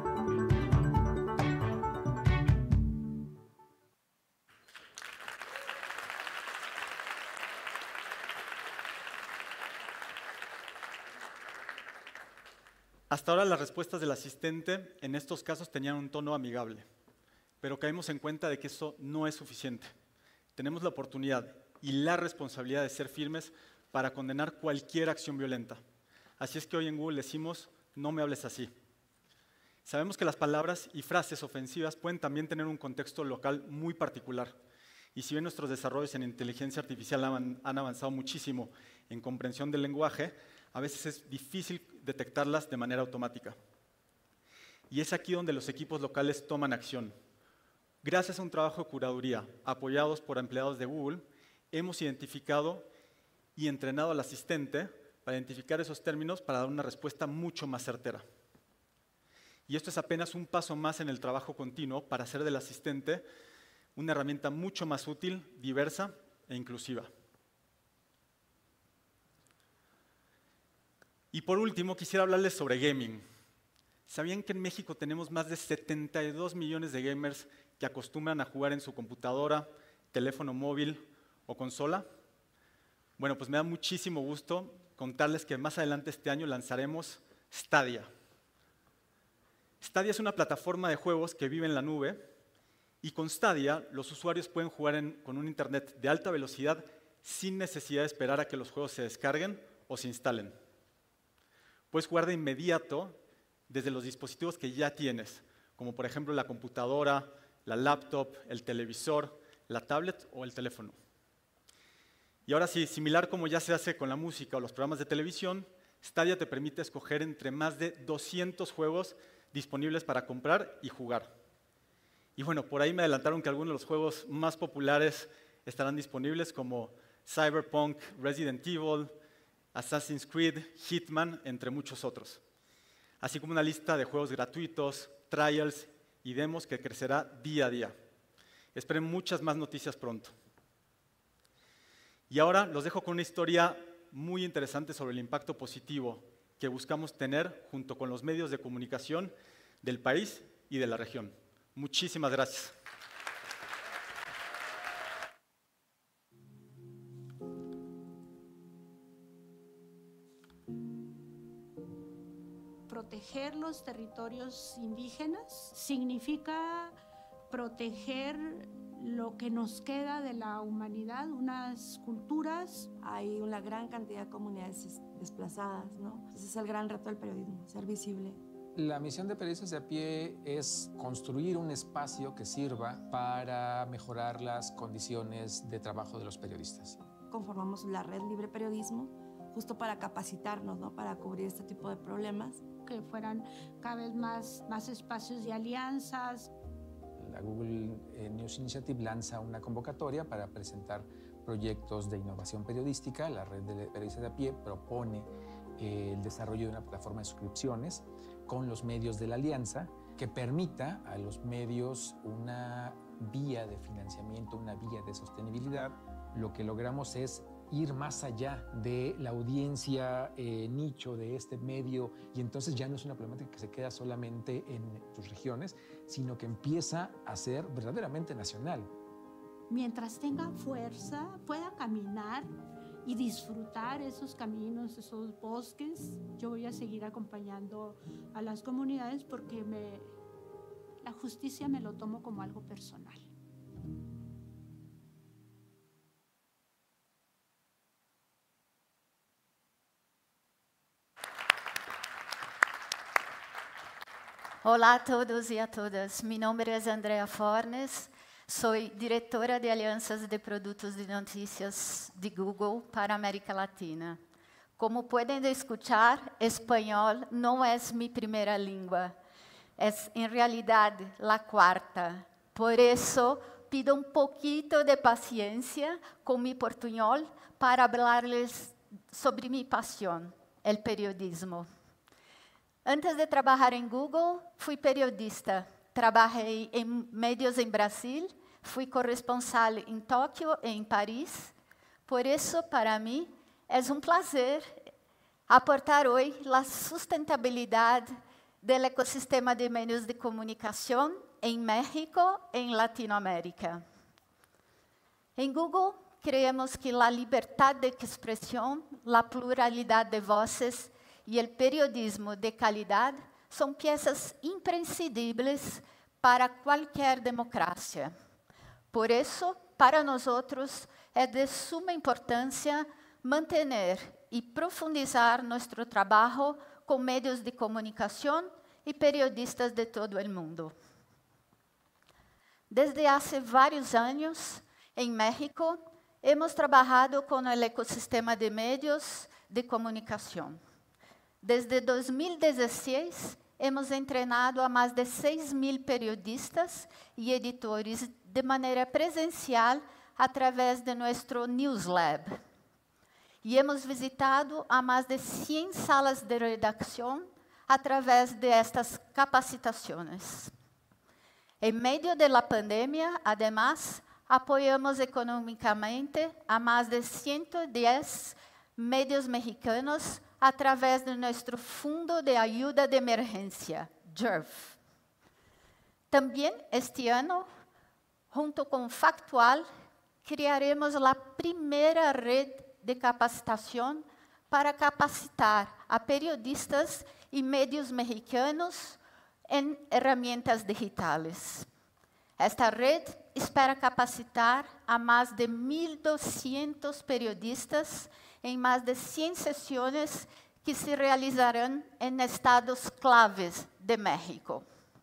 Hasta ahora las respuestas del asistente en estos casos tenían un tono amigable, pero caímos en cuenta de que eso no es suficiente. Tenemos la oportunidad y la responsabilidad de ser firmes para condenar cualquier acción violenta. Así es que hoy en Google decimos, no me hables así. Sabemos que las palabras y frases ofensivas pueden también tener un contexto local muy particular. Y si bien nuestros desarrollos en inteligencia artificial han avanzado muchísimo en comprensión del lenguaje, a veces es difícil detectarlas de manera automática. Y es aquí donde los equipos locales toman acción. Gracias a un trabajo de curaduría, apoyados por empleados de Google, hemos identificado y entrenado al asistente para identificar esos términos para dar una respuesta mucho más certera. Y esto es apenas un paso más en el trabajo continuo para hacer del asistente una herramienta mucho más útil, diversa e inclusiva. Y por último, quisiera hablarles sobre gaming. ¿Sabían que en México tenemos más de 72 millones de gamers que acostumbran a jugar en su computadora, teléfono móvil o consola? Bueno, pues me da muchísimo gusto contarles que más adelante este año lanzaremos Stadia. Stadia es una plataforma de juegos que vive en la nube y con Stadia los usuarios pueden jugar con un internet de alta velocidad sin necesidad de esperar a que los juegos se descarguen o se instalen. Puedes jugar de inmediato desde los dispositivos que ya tienes, como por ejemplo la computadora, la laptop, el televisor, la tablet o el teléfono. Y ahora sí, similar como ya se hace con la música o los programas de televisión, Stadia te permite escoger entre más de 200 juegos disponibles para comprar y jugar. Y bueno, por ahí me adelantaron que algunos de los juegos más populares estarán disponibles como Cyberpunk, Resident Evil, Assassin's Creed, Hitman, entre muchos otros. Así como una lista de juegos gratuitos, trials y demos que crecerá día a día. Esperen muchas más noticias pronto. Y ahora los dejo con una historia muy interesante sobre el impacto positivo que buscamos tener junto con los medios de comunicación del país y de la región. Muchísimas gracias. Proteger los territorios indígenas significa proteger lo que nos queda de la humanidad, unas culturas. Hay una gran cantidad de comunidades desplazadas, ¿no? Ese es el gran reto del periodismo, ser visible. La misión de Periodistas de a Pie es construir un espacio que sirva para mejorar las condiciones de trabajo de los periodistas. Conformamos la red Libre Periodismo justo para capacitarnos, ¿no? Para cubrir este tipo de problemas. Que fueran cada vez más espacios de alianzas. La Google News Initiative lanza una convocatoria para presentar proyectos de innovación periodística. La red de periodistas de a pie propone el desarrollo de una plataforma de suscripciones con los medios de la alianza que permita a los medios una vía de financiamiento, una vía de sostenibilidad lo que logramos es ir más allá de la audiencia nicho de este medio, y entonces ya no es una problemática que se queda solamente en sus regiones, sino que empieza a ser verdaderamente nacional. Mientras tenga fuerza, pueda caminar y disfrutar esos caminos, esos bosques, yo voy a seguir acompañando a las comunidades porque la justicia me lo tomo como algo personal. Olá a todos e a todas. Mi nombre es Andrea Fornes. Soy directora de alianças de produtos de noticias de Google para América Latina. Como pueden escuchar, español no es mi primera lengua. Es en realidad la cuarta. Por eso pido un poquito de paciencia con mi portuñol para hablarles sobre mi pasión, el periodismo. Antes de trabajar en Google, fui periodista. Trabajé en medios en Brasil, fui corresponsal en Tokio e en París. Por eso, para mí, es un placer aportar hoy la sustentabilidad del ecosistema de medios de comunicación en México e en Latinoamérica. En Google, creemos que la libertad de expresión, la pluralidad de voces y el periodismo de calidad son piezas imprescindibles para cualquier democracia. Por eso, para nosotros, es de suma importancia mantener y profundizar nuestro trabajo con medios de comunicación y periodistas de todo el mundo. Desde hace varios años, en México, hemos trabajado con el ecosistema de medios de comunicación. Desde 2016, hemos entrenado a más de 6.000 periodistas y editores de manera presencial a través de nuestro News Lab. Y hemos visitado a más de 100 salas de redacción a través de estas capacitaciones. En medio de la pandemia, además, apoyamos económicamente a más de 110 medios mexicanos a través de nuestro Fundo de Ayuda de Emergencia, JERF. También este año, junto con Factual, crearemos la primera red de capacitación para capacitar a periodistas y medios mexicanos en herramientas digitales. Esta red espera capacitar a más de 1.200 periodistas en más de 100 sesiones que se realizarán en estados claves de México.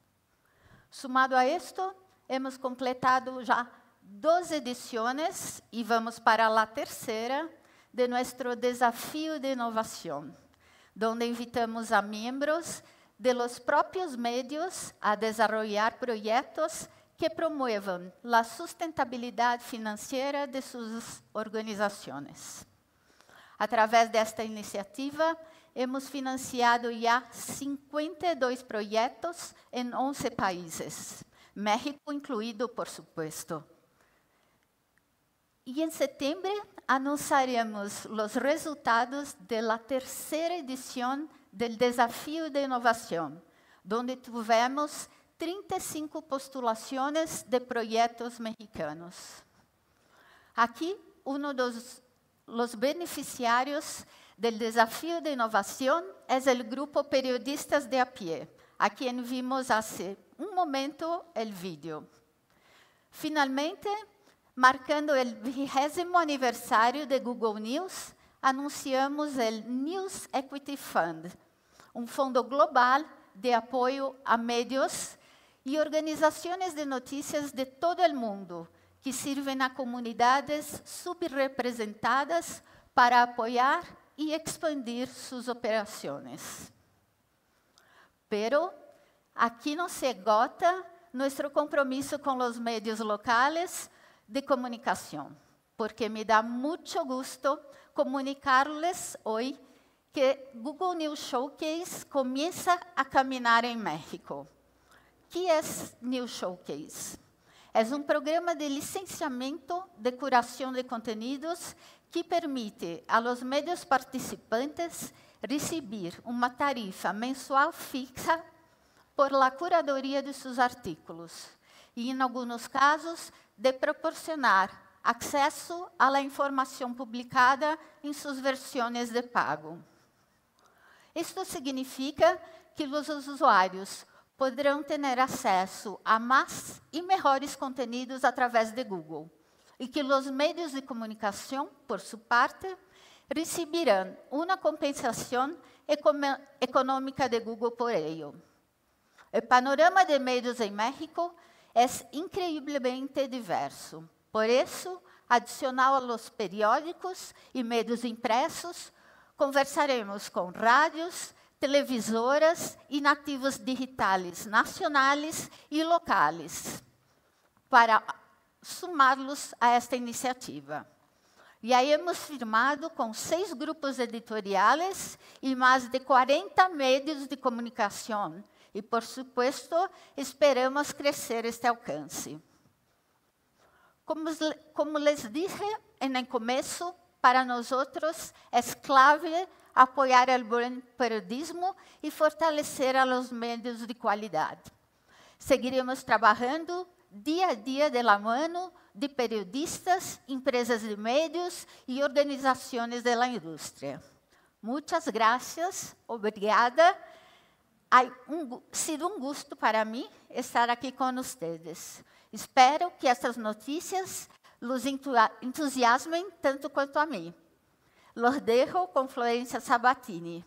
Sumado a esto, hemos completado ya 2 ediciones y vamos para la tercera de nuestro desafío de innovación, donde invitamos a miembros de los propios medios a desarrollar proyectos que promuevan la sustentabilidad financiera de sus organizaciones. A través desta iniciativa, hemos financiado ya 52 proyectos en 11 países, México incluido, por supuesto. Y en septiembre anunciaremos los resultados de la tercera edición del Desafío de Innovación, donde tuvimos 35 postulaciones de proyectos mexicanos. Aquí, uno de los beneficiarios del Desafío de Innovación es el grupo Periodistas de a Pie, a quien vimos hace un momento el vídeo. Finalmente, marcando el 20º aniversario de Google News, anunciamos el News Equity Fund, un fondo global de apoyo a medios y organizaciones de noticias de todo el mundo que sirven a comunidades subrepresentadas para apoyar y expandir sus operaciones. Pero aquí no se agota nuestro compromiso con los medios locales de comunicación, porque me da mucho gusto comunicarles hoy que Google News Showcase comienza a caminar en México. ¿Qué es News Showcase? É um programa de licenciamento de curação de conteúdos que permite a los medios participantes receber uma tarifa mensual fixa por la curadoria de seus artículos e, em alguns casos, de proporcionar acesso à informação publicada em suas versões de pago. Isto significa que os usuários poderão ter acesso a mais e melhores conteúdos através de Google, e que os meios de comunicação, por sua parte, receberão uma compensação econômica de Google por ello. O panorama de meios em México é increíblemente diverso. Por isso, adicional a los periódicos e meios impressos, conversaremos com rádios, televisoras e nativos digitais nacionais e locais para sumá-los a esta iniciativa. E aí hemos firmado com 6 grupos editoriais e mais de 40 meios de comunicação. E, por supuesto, esperamos crescer este alcance. Como les dije en el começo, para nós é clave apoiar o bom periodismo e fortalecer a los medios de qualidade. Seguiremos trabalhando dia a dia de la mano de periodistas, empresas de medios e organizações da indústria. Muitas graças, obrigada. Ha sido um gosto para mim estar aqui com vocês. Espero que estas notícias los entusiasmem tanto quanto a mim. Los dejo con Florencia Sabatini.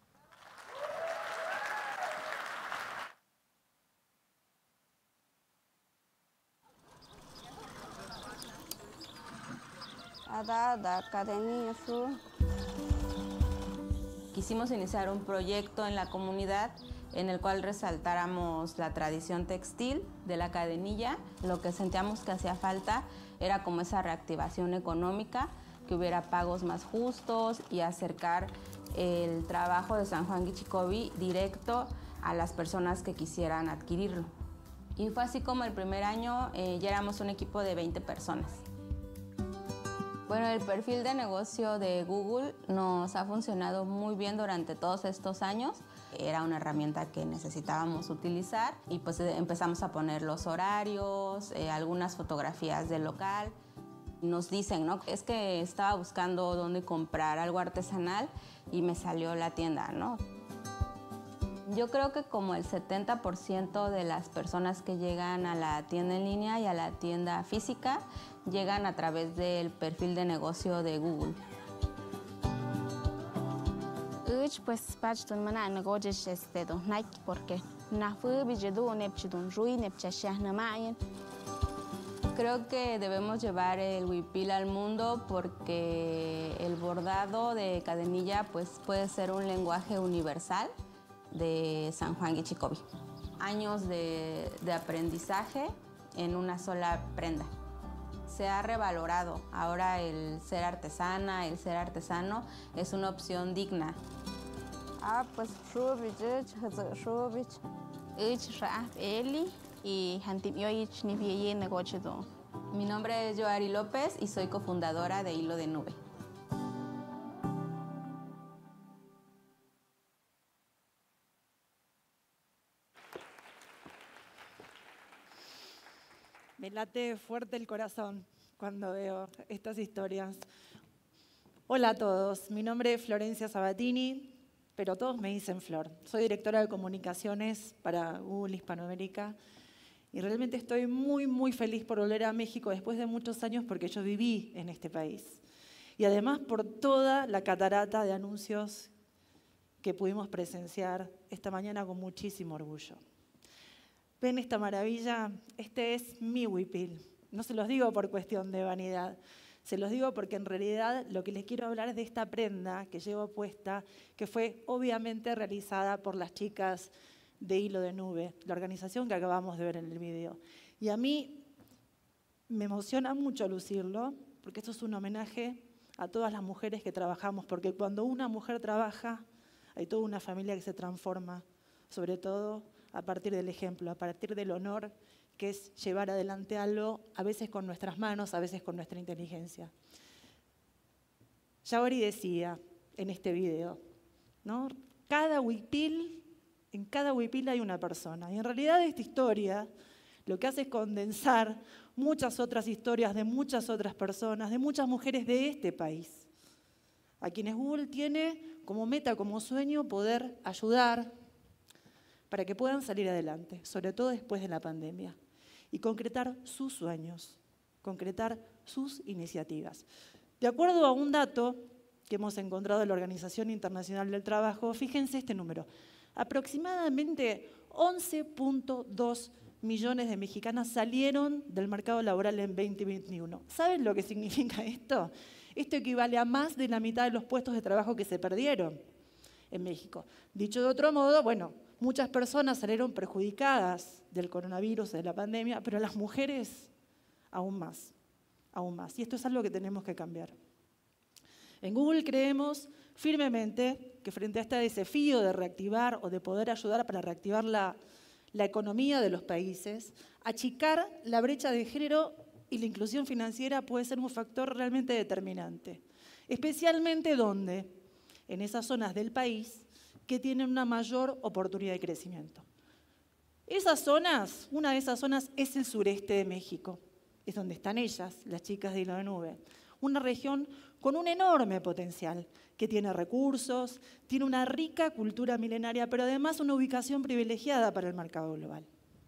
Quisimos iniciar un proyecto en la comunidad en el cual resaltáramos la tradición textil de la cadenilla. Lo que sentíamos que hacía falta era como esa reactivación económica, que hubiera pagos más justos y acercar el trabajo de San Juan Guichicobi directo a las personas que quisieran adquirirlo. Y fue así como el primer año ya éramos un equipo de 20 personas. Bueno, el perfil de negocio de Google nos ha funcionado muy bien durante todos estos años. Era una herramienta que necesitábamos utilizar y pues empezamos a poner los horarios, algunas fotografías del local. Nos dicen, ¿no? Es que estaba buscando dónde comprar algo artesanal y me salió la tienda, ¿no? Yo creo que como el 70% de las personas que llegan a la tienda en línea y a la tienda física llegan a través del perfil de negocio de Google. Pues parte mana negocios do Nike porque na fue bijedo nepchidun rui nepchashah namayen. Creo que debemos llevar el huipil al mundo porque el bordado de cadenilla pues, puede ser un lenguaje universal de San Juan Guichicobi. Años de aprendizaje en una sola prenda. Se ha revalorado. Ahora el ser artesana, el ser artesano es una opción digna. Pues Mi nombre es Joari López y soy cofundadora de Hilo de Nube. Me late fuerte el corazón cuando veo estas historias. Hola a todos, mi nombre es Florencia Sabatini, pero todos me dicen Flor. Soy directora de comunicaciones para Google Hispanoamérica y realmente estoy muy feliz por volver a México después de muchos años porque yo viví en este país. Y además por toda la catarata de anuncios que pudimos presenciar esta mañana con muchísimo orgullo. ¿Ven esta maravilla? Este es mi huipil. No se los digo por cuestión de vanidad. Se los digo porque en realidad lo que les quiero hablar es de esta prenda que llevo puesta, que fue obviamente realizada por las chicas de Hilo de Nube, la organización que acabamos de ver en el video. Y a mí me emociona mucho lucirlo, porque esto es un homenaje a todas las mujeres que trabajamos, porque cuando una mujer trabaja, hay toda una familia que se transforma, sobre todo a partir del ejemplo, a partir del honor que es llevar adelante algo, a veces con nuestras manos, a veces con nuestra inteligencia. Yaori decía en este video, ¿no? En cada huipil hay una persona. Y en realidad esta historia lo que hace es condensar muchas otras historias de muchas otras personas, de muchas mujeres de este país, a quienes Google tiene como meta, como sueño, poder ayudar para que puedan salir adelante, sobre todo después de la pandemia, y concretar sus sueños, concretar sus iniciativas. De acuerdo a un dato que hemos encontrado en la Organización Internacional del Trabajo, fíjense este número, aproximadamente 11.2 millones de mexicanas salieron del mercado laboral en 2021. ¿Saben lo que significa esto? Esto equivale a más de la mitad de los puestos de trabajo que se perdieron en México. Dicho de otro modo, bueno, muchas personas salieron perjudicadas del coronavirus, de la pandemia, pero las mujeres aún más, aún más. Y esto es algo que tenemos que cambiar. En Google creemos firmemente que frente a este desafío de reactivar o de poder ayudar para reactivar la economía de los países, achicar la brecha de género y la inclusión financiera puede ser un factor realmente determinante, especialmente donde, en esas zonas del país que tienen una mayor oportunidad de crecimiento. Esas zonas, una de esas zonas es el sureste de México, es donde están ellas, las chicas de Hilo de Nube, una región con un enorme potencial, que tiene recursos, tiene una rica cultura milenaria, pero además una ubicación privilegiada para el mercado global.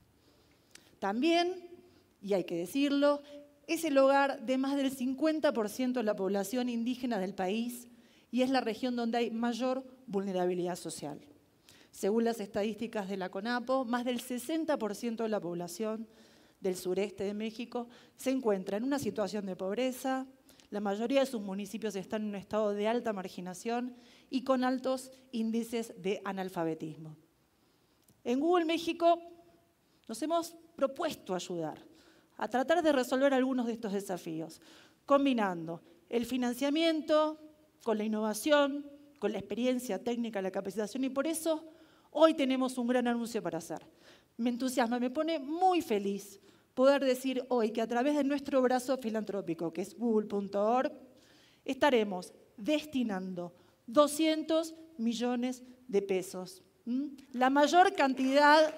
También, y hay que decirlo, es el hogar de más del 50% de la población indígena del país y es la región donde hay mayor vulnerabilidad social. Según las estadísticas de la CONAPO, más del 60% de la población del sureste de México se encuentra en una situación de pobreza. La mayoría de sus municipios están en un estado de alta marginación y con altos índices de analfabetismo. En Google México nos hemos propuesto ayudar a tratar de resolver algunos de estos desafíos, combinando el financiamiento con la innovación, con la experiencia técnica, la capacitación, y por eso hoy tenemos un gran anuncio para hacer. Me entusiasma, me pone muy feliz poder decir hoy que a través de nuestro brazo filantrópico, que es google.org, estaremos destinando 200 millones de pesos. La mayor cantidad...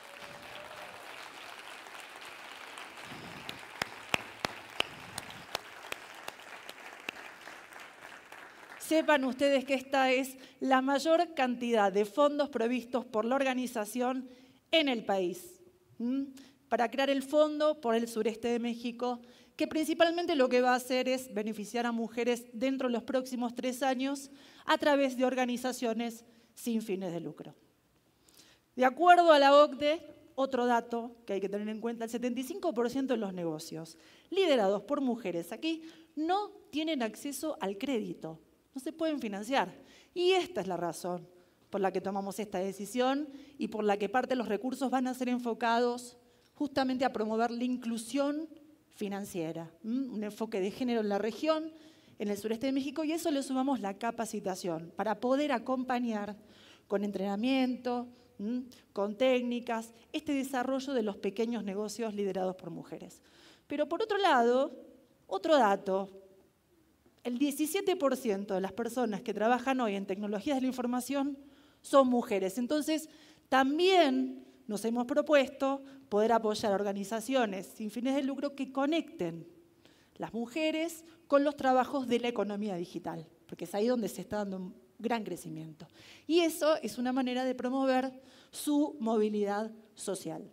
Sepan ustedes que esta es la mayor cantidad de fondos provistos por la organización en el país, para crear el Fondo por el Sureste de México, que principalmente lo que va a hacer es beneficiar a mujeres dentro de los próximos 3 años a través de organizaciones sin fines de lucro. De acuerdo a la OCDE, otro dato que hay que tener en cuenta, el 75% de los negocios liderados por mujeres aquí no tienen acceso al crédito. No se pueden financiar. Y esta es la razón por la que tomamos esta decisión y por la que parte de los recursos van a ser enfocados justamente a promover la inclusión financiera, un enfoque de género en la región, en el sureste de México, y a eso le sumamos la capacitación para poder acompañar con entrenamiento, con técnicas, este desarrollo de los pequeños negocios liderados por mujeres. Pero por otro lado, otro dato, el 17% de las personas que trabajan hoy en tecnologías de la información son mujeres. Entonces, también nos hemos propuesto poder apoyar organizaciones sin fines de lucro que conecten las mujeres con los trabajos de la economía digital, porque es ahí donde se está dando un gran crecimiento. Y eso es una manera de promover su movilidad social.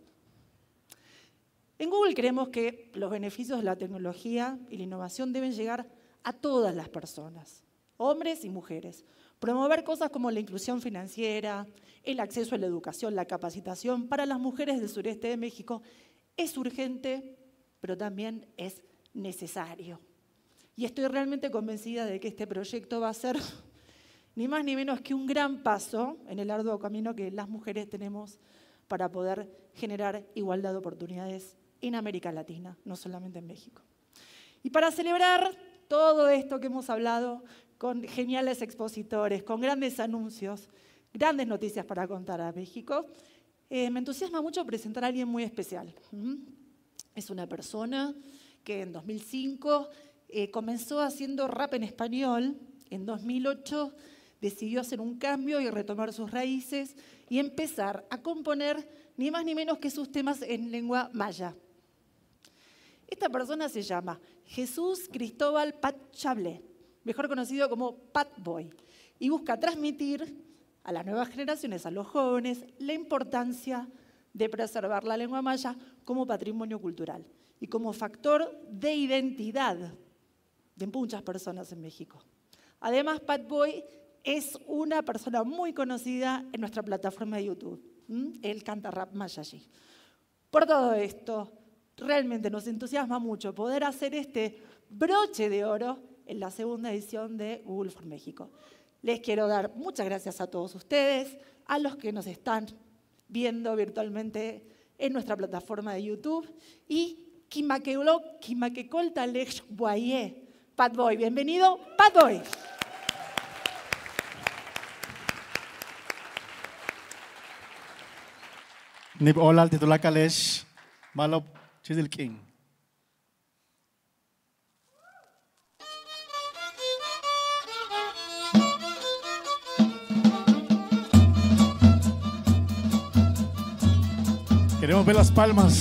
En Google creemos que los beneficios de la tecnología y la innovación deben llegar a todas las personas, hombres y mujeres. Promover cosas como la inclusión financiera, el acceso a la educación, la capacitación para las mujeres del sureste de México es urgente, pero también es necesario. Y estoy realmente convencida de que este proyecto va a ser ni más ni menos que un gran paso en el arduo camino que las mujeres tenemos para poder generar igualdad de oportunidades en América Latina, no solamente en México. Y para celebrar todo esto que hemos hablado, con geniales expositores, con grandes anuncios, grandes noticias para contar a México, Me entusiasma mucho presentar a alguien muy especial. Es una persona que en 2005 comenzó haciendo rap en español. En 2008 decidió hacer un cambio y retomar sus raíces y empezar a componer ni más ni menos que sus temas en lengua maya. Esta persona se llama Jesús Cristóbal Pat Chablé, mejor conocido como Pat Boy, y busca transmitir a las nuevas generaciones, a los jóvenes, la importancia de preservar la lengua maya como patrimonio cultural y como factor de identidad de muchas personas en México. Además, Pat Boy es una persona muy conocida en nuestra plataforma de YouTube. Él canta rap maya allí. Por todo esto, realmente nos entusiasma mucho poder hacer este broche de oro en la segunda edición de Google for México. Les quiero dar muchas gracias a todos ustedes, a los que nos están viendo virtualmente en nuestra plataforma de YouTube. Y Pat Boy, bienvenido, Pat Boy. Nib olal titular Kalesh, Malop Chisel King. Queremos ver las palmas.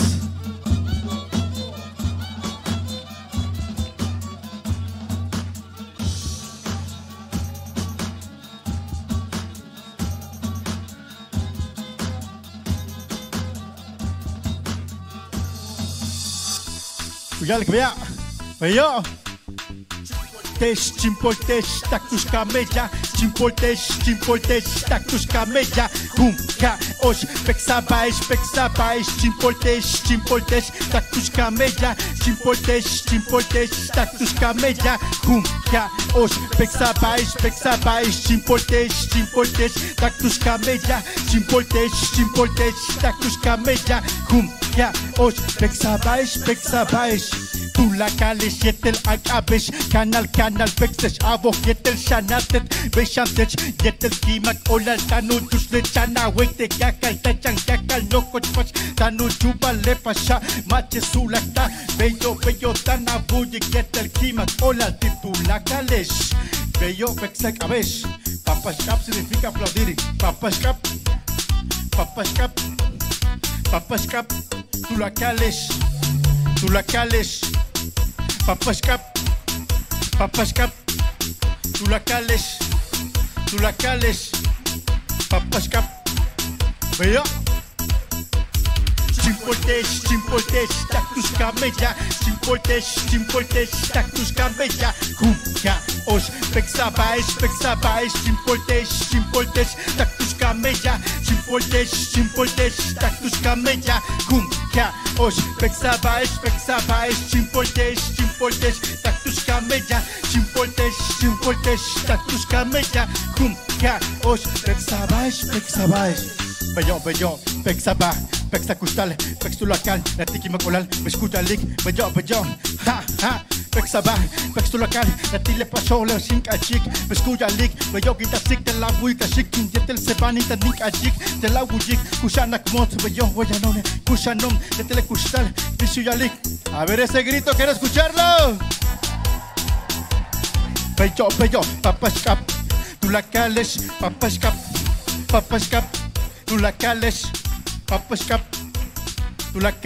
Ya le vea, veo. Chimpoltesh, tactus camella, chimpoltesh, tactus camella, ka, osh, pexabais, chimpoltesh, tactus camella, chimpoltesh, tactus camella, ka, osh, pexabais, chimpoltesh, tactus camella, chimpoltesh, tactus camella, ka, osh, pexabais. Tu la cales yetel agabesh canal vexesh avo yetel shanatet beshamtech yetel kimak olal tanu tusle chana wete kakal tachan kakal no kochpach tanu chuba lepasha mache sulakta bello tana buye yetel kimak olal tu la cales bello vexek abesh papashkap significa aplaudir papashkap tu la cales Papashkap, tu la cales, papashkap, veo. Chimpoltesh, tactus camella, chimpoltesh, tactus camella, ka, osh, pexabais, chimpoltesh, tactus camella, chimpoltesh, tactus camella, ka, osh, pexabais, chimpoltesh, tactus camella, chimpoltesh, tactus camella, ka, osh, pexabais. Bello, pexaba, pexacustal, pextulacal, latiquimacolal, pescutalic, bello, ha, pexaba, pextulacal, latile pasola, sink a chick, pescutalic, bello, guitasic, de la buica, chick, yetel sebanita, nick a chick, de la wujik, kusanak mot, bello, guayanone, kusanom, de telecustal, pisuyalic. A ver ese grito, quiero escucharlo. Bello, papashkap, tu la cales, papashkap. Tu la cales, papashkap, tu la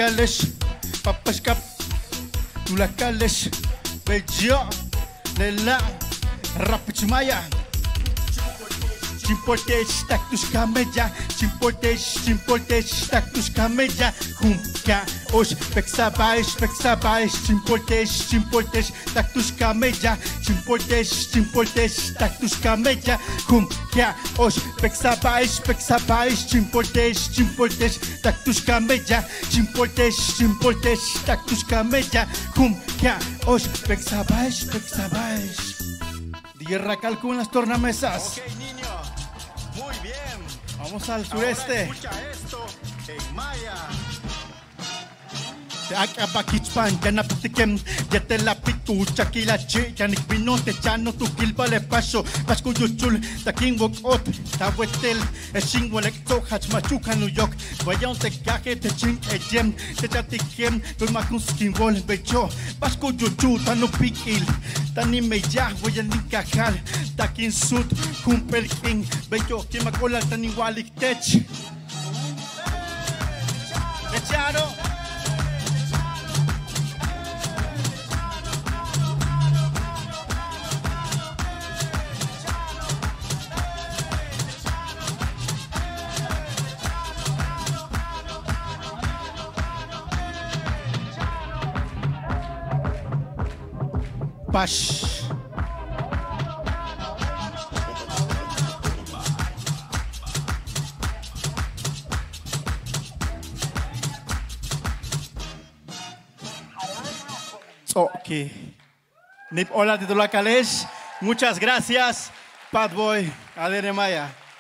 cales, bello, lela, rapichmaya. Chimpoltesh, tactus camella, chimpoltesh, tactus camella, ka, osh, pexabais, chimpoltesh, tactus camella, chimpoltesh, tactus camella, ka, osh, pexabais, chimpoltesh, tactus camella, chimpoltesh, tactus camella, ka, osh, pexabais. Tierra calcula las tornamesas. Ok, niño. Muy bien. Vamos al sureste. Ahora escucha esto en maya. Akabakichpan, Yanapitikem, Yatelapitu, Chakila Che, Yanik Pinote, Chano, Tukilba Le Paso, Pasco Yuchul, Takin Wok Ot, Tawetel, Shingwalek Tohach, Machuca, New York, Vayan te Kake, te Chin, Ejem, te Chatikem, Tulmakunskin Wall, Becho, Pasco Yuchu, Tano Pikil, Tani Meya, Wayanikajal, Takin Sud, Kumpel King, Becho, Kimakola, Tani Walik Tech. Echaro. Pash. Ok. Nip hola titulacales. Muchas gracias, Pat Boy, Adere Maya.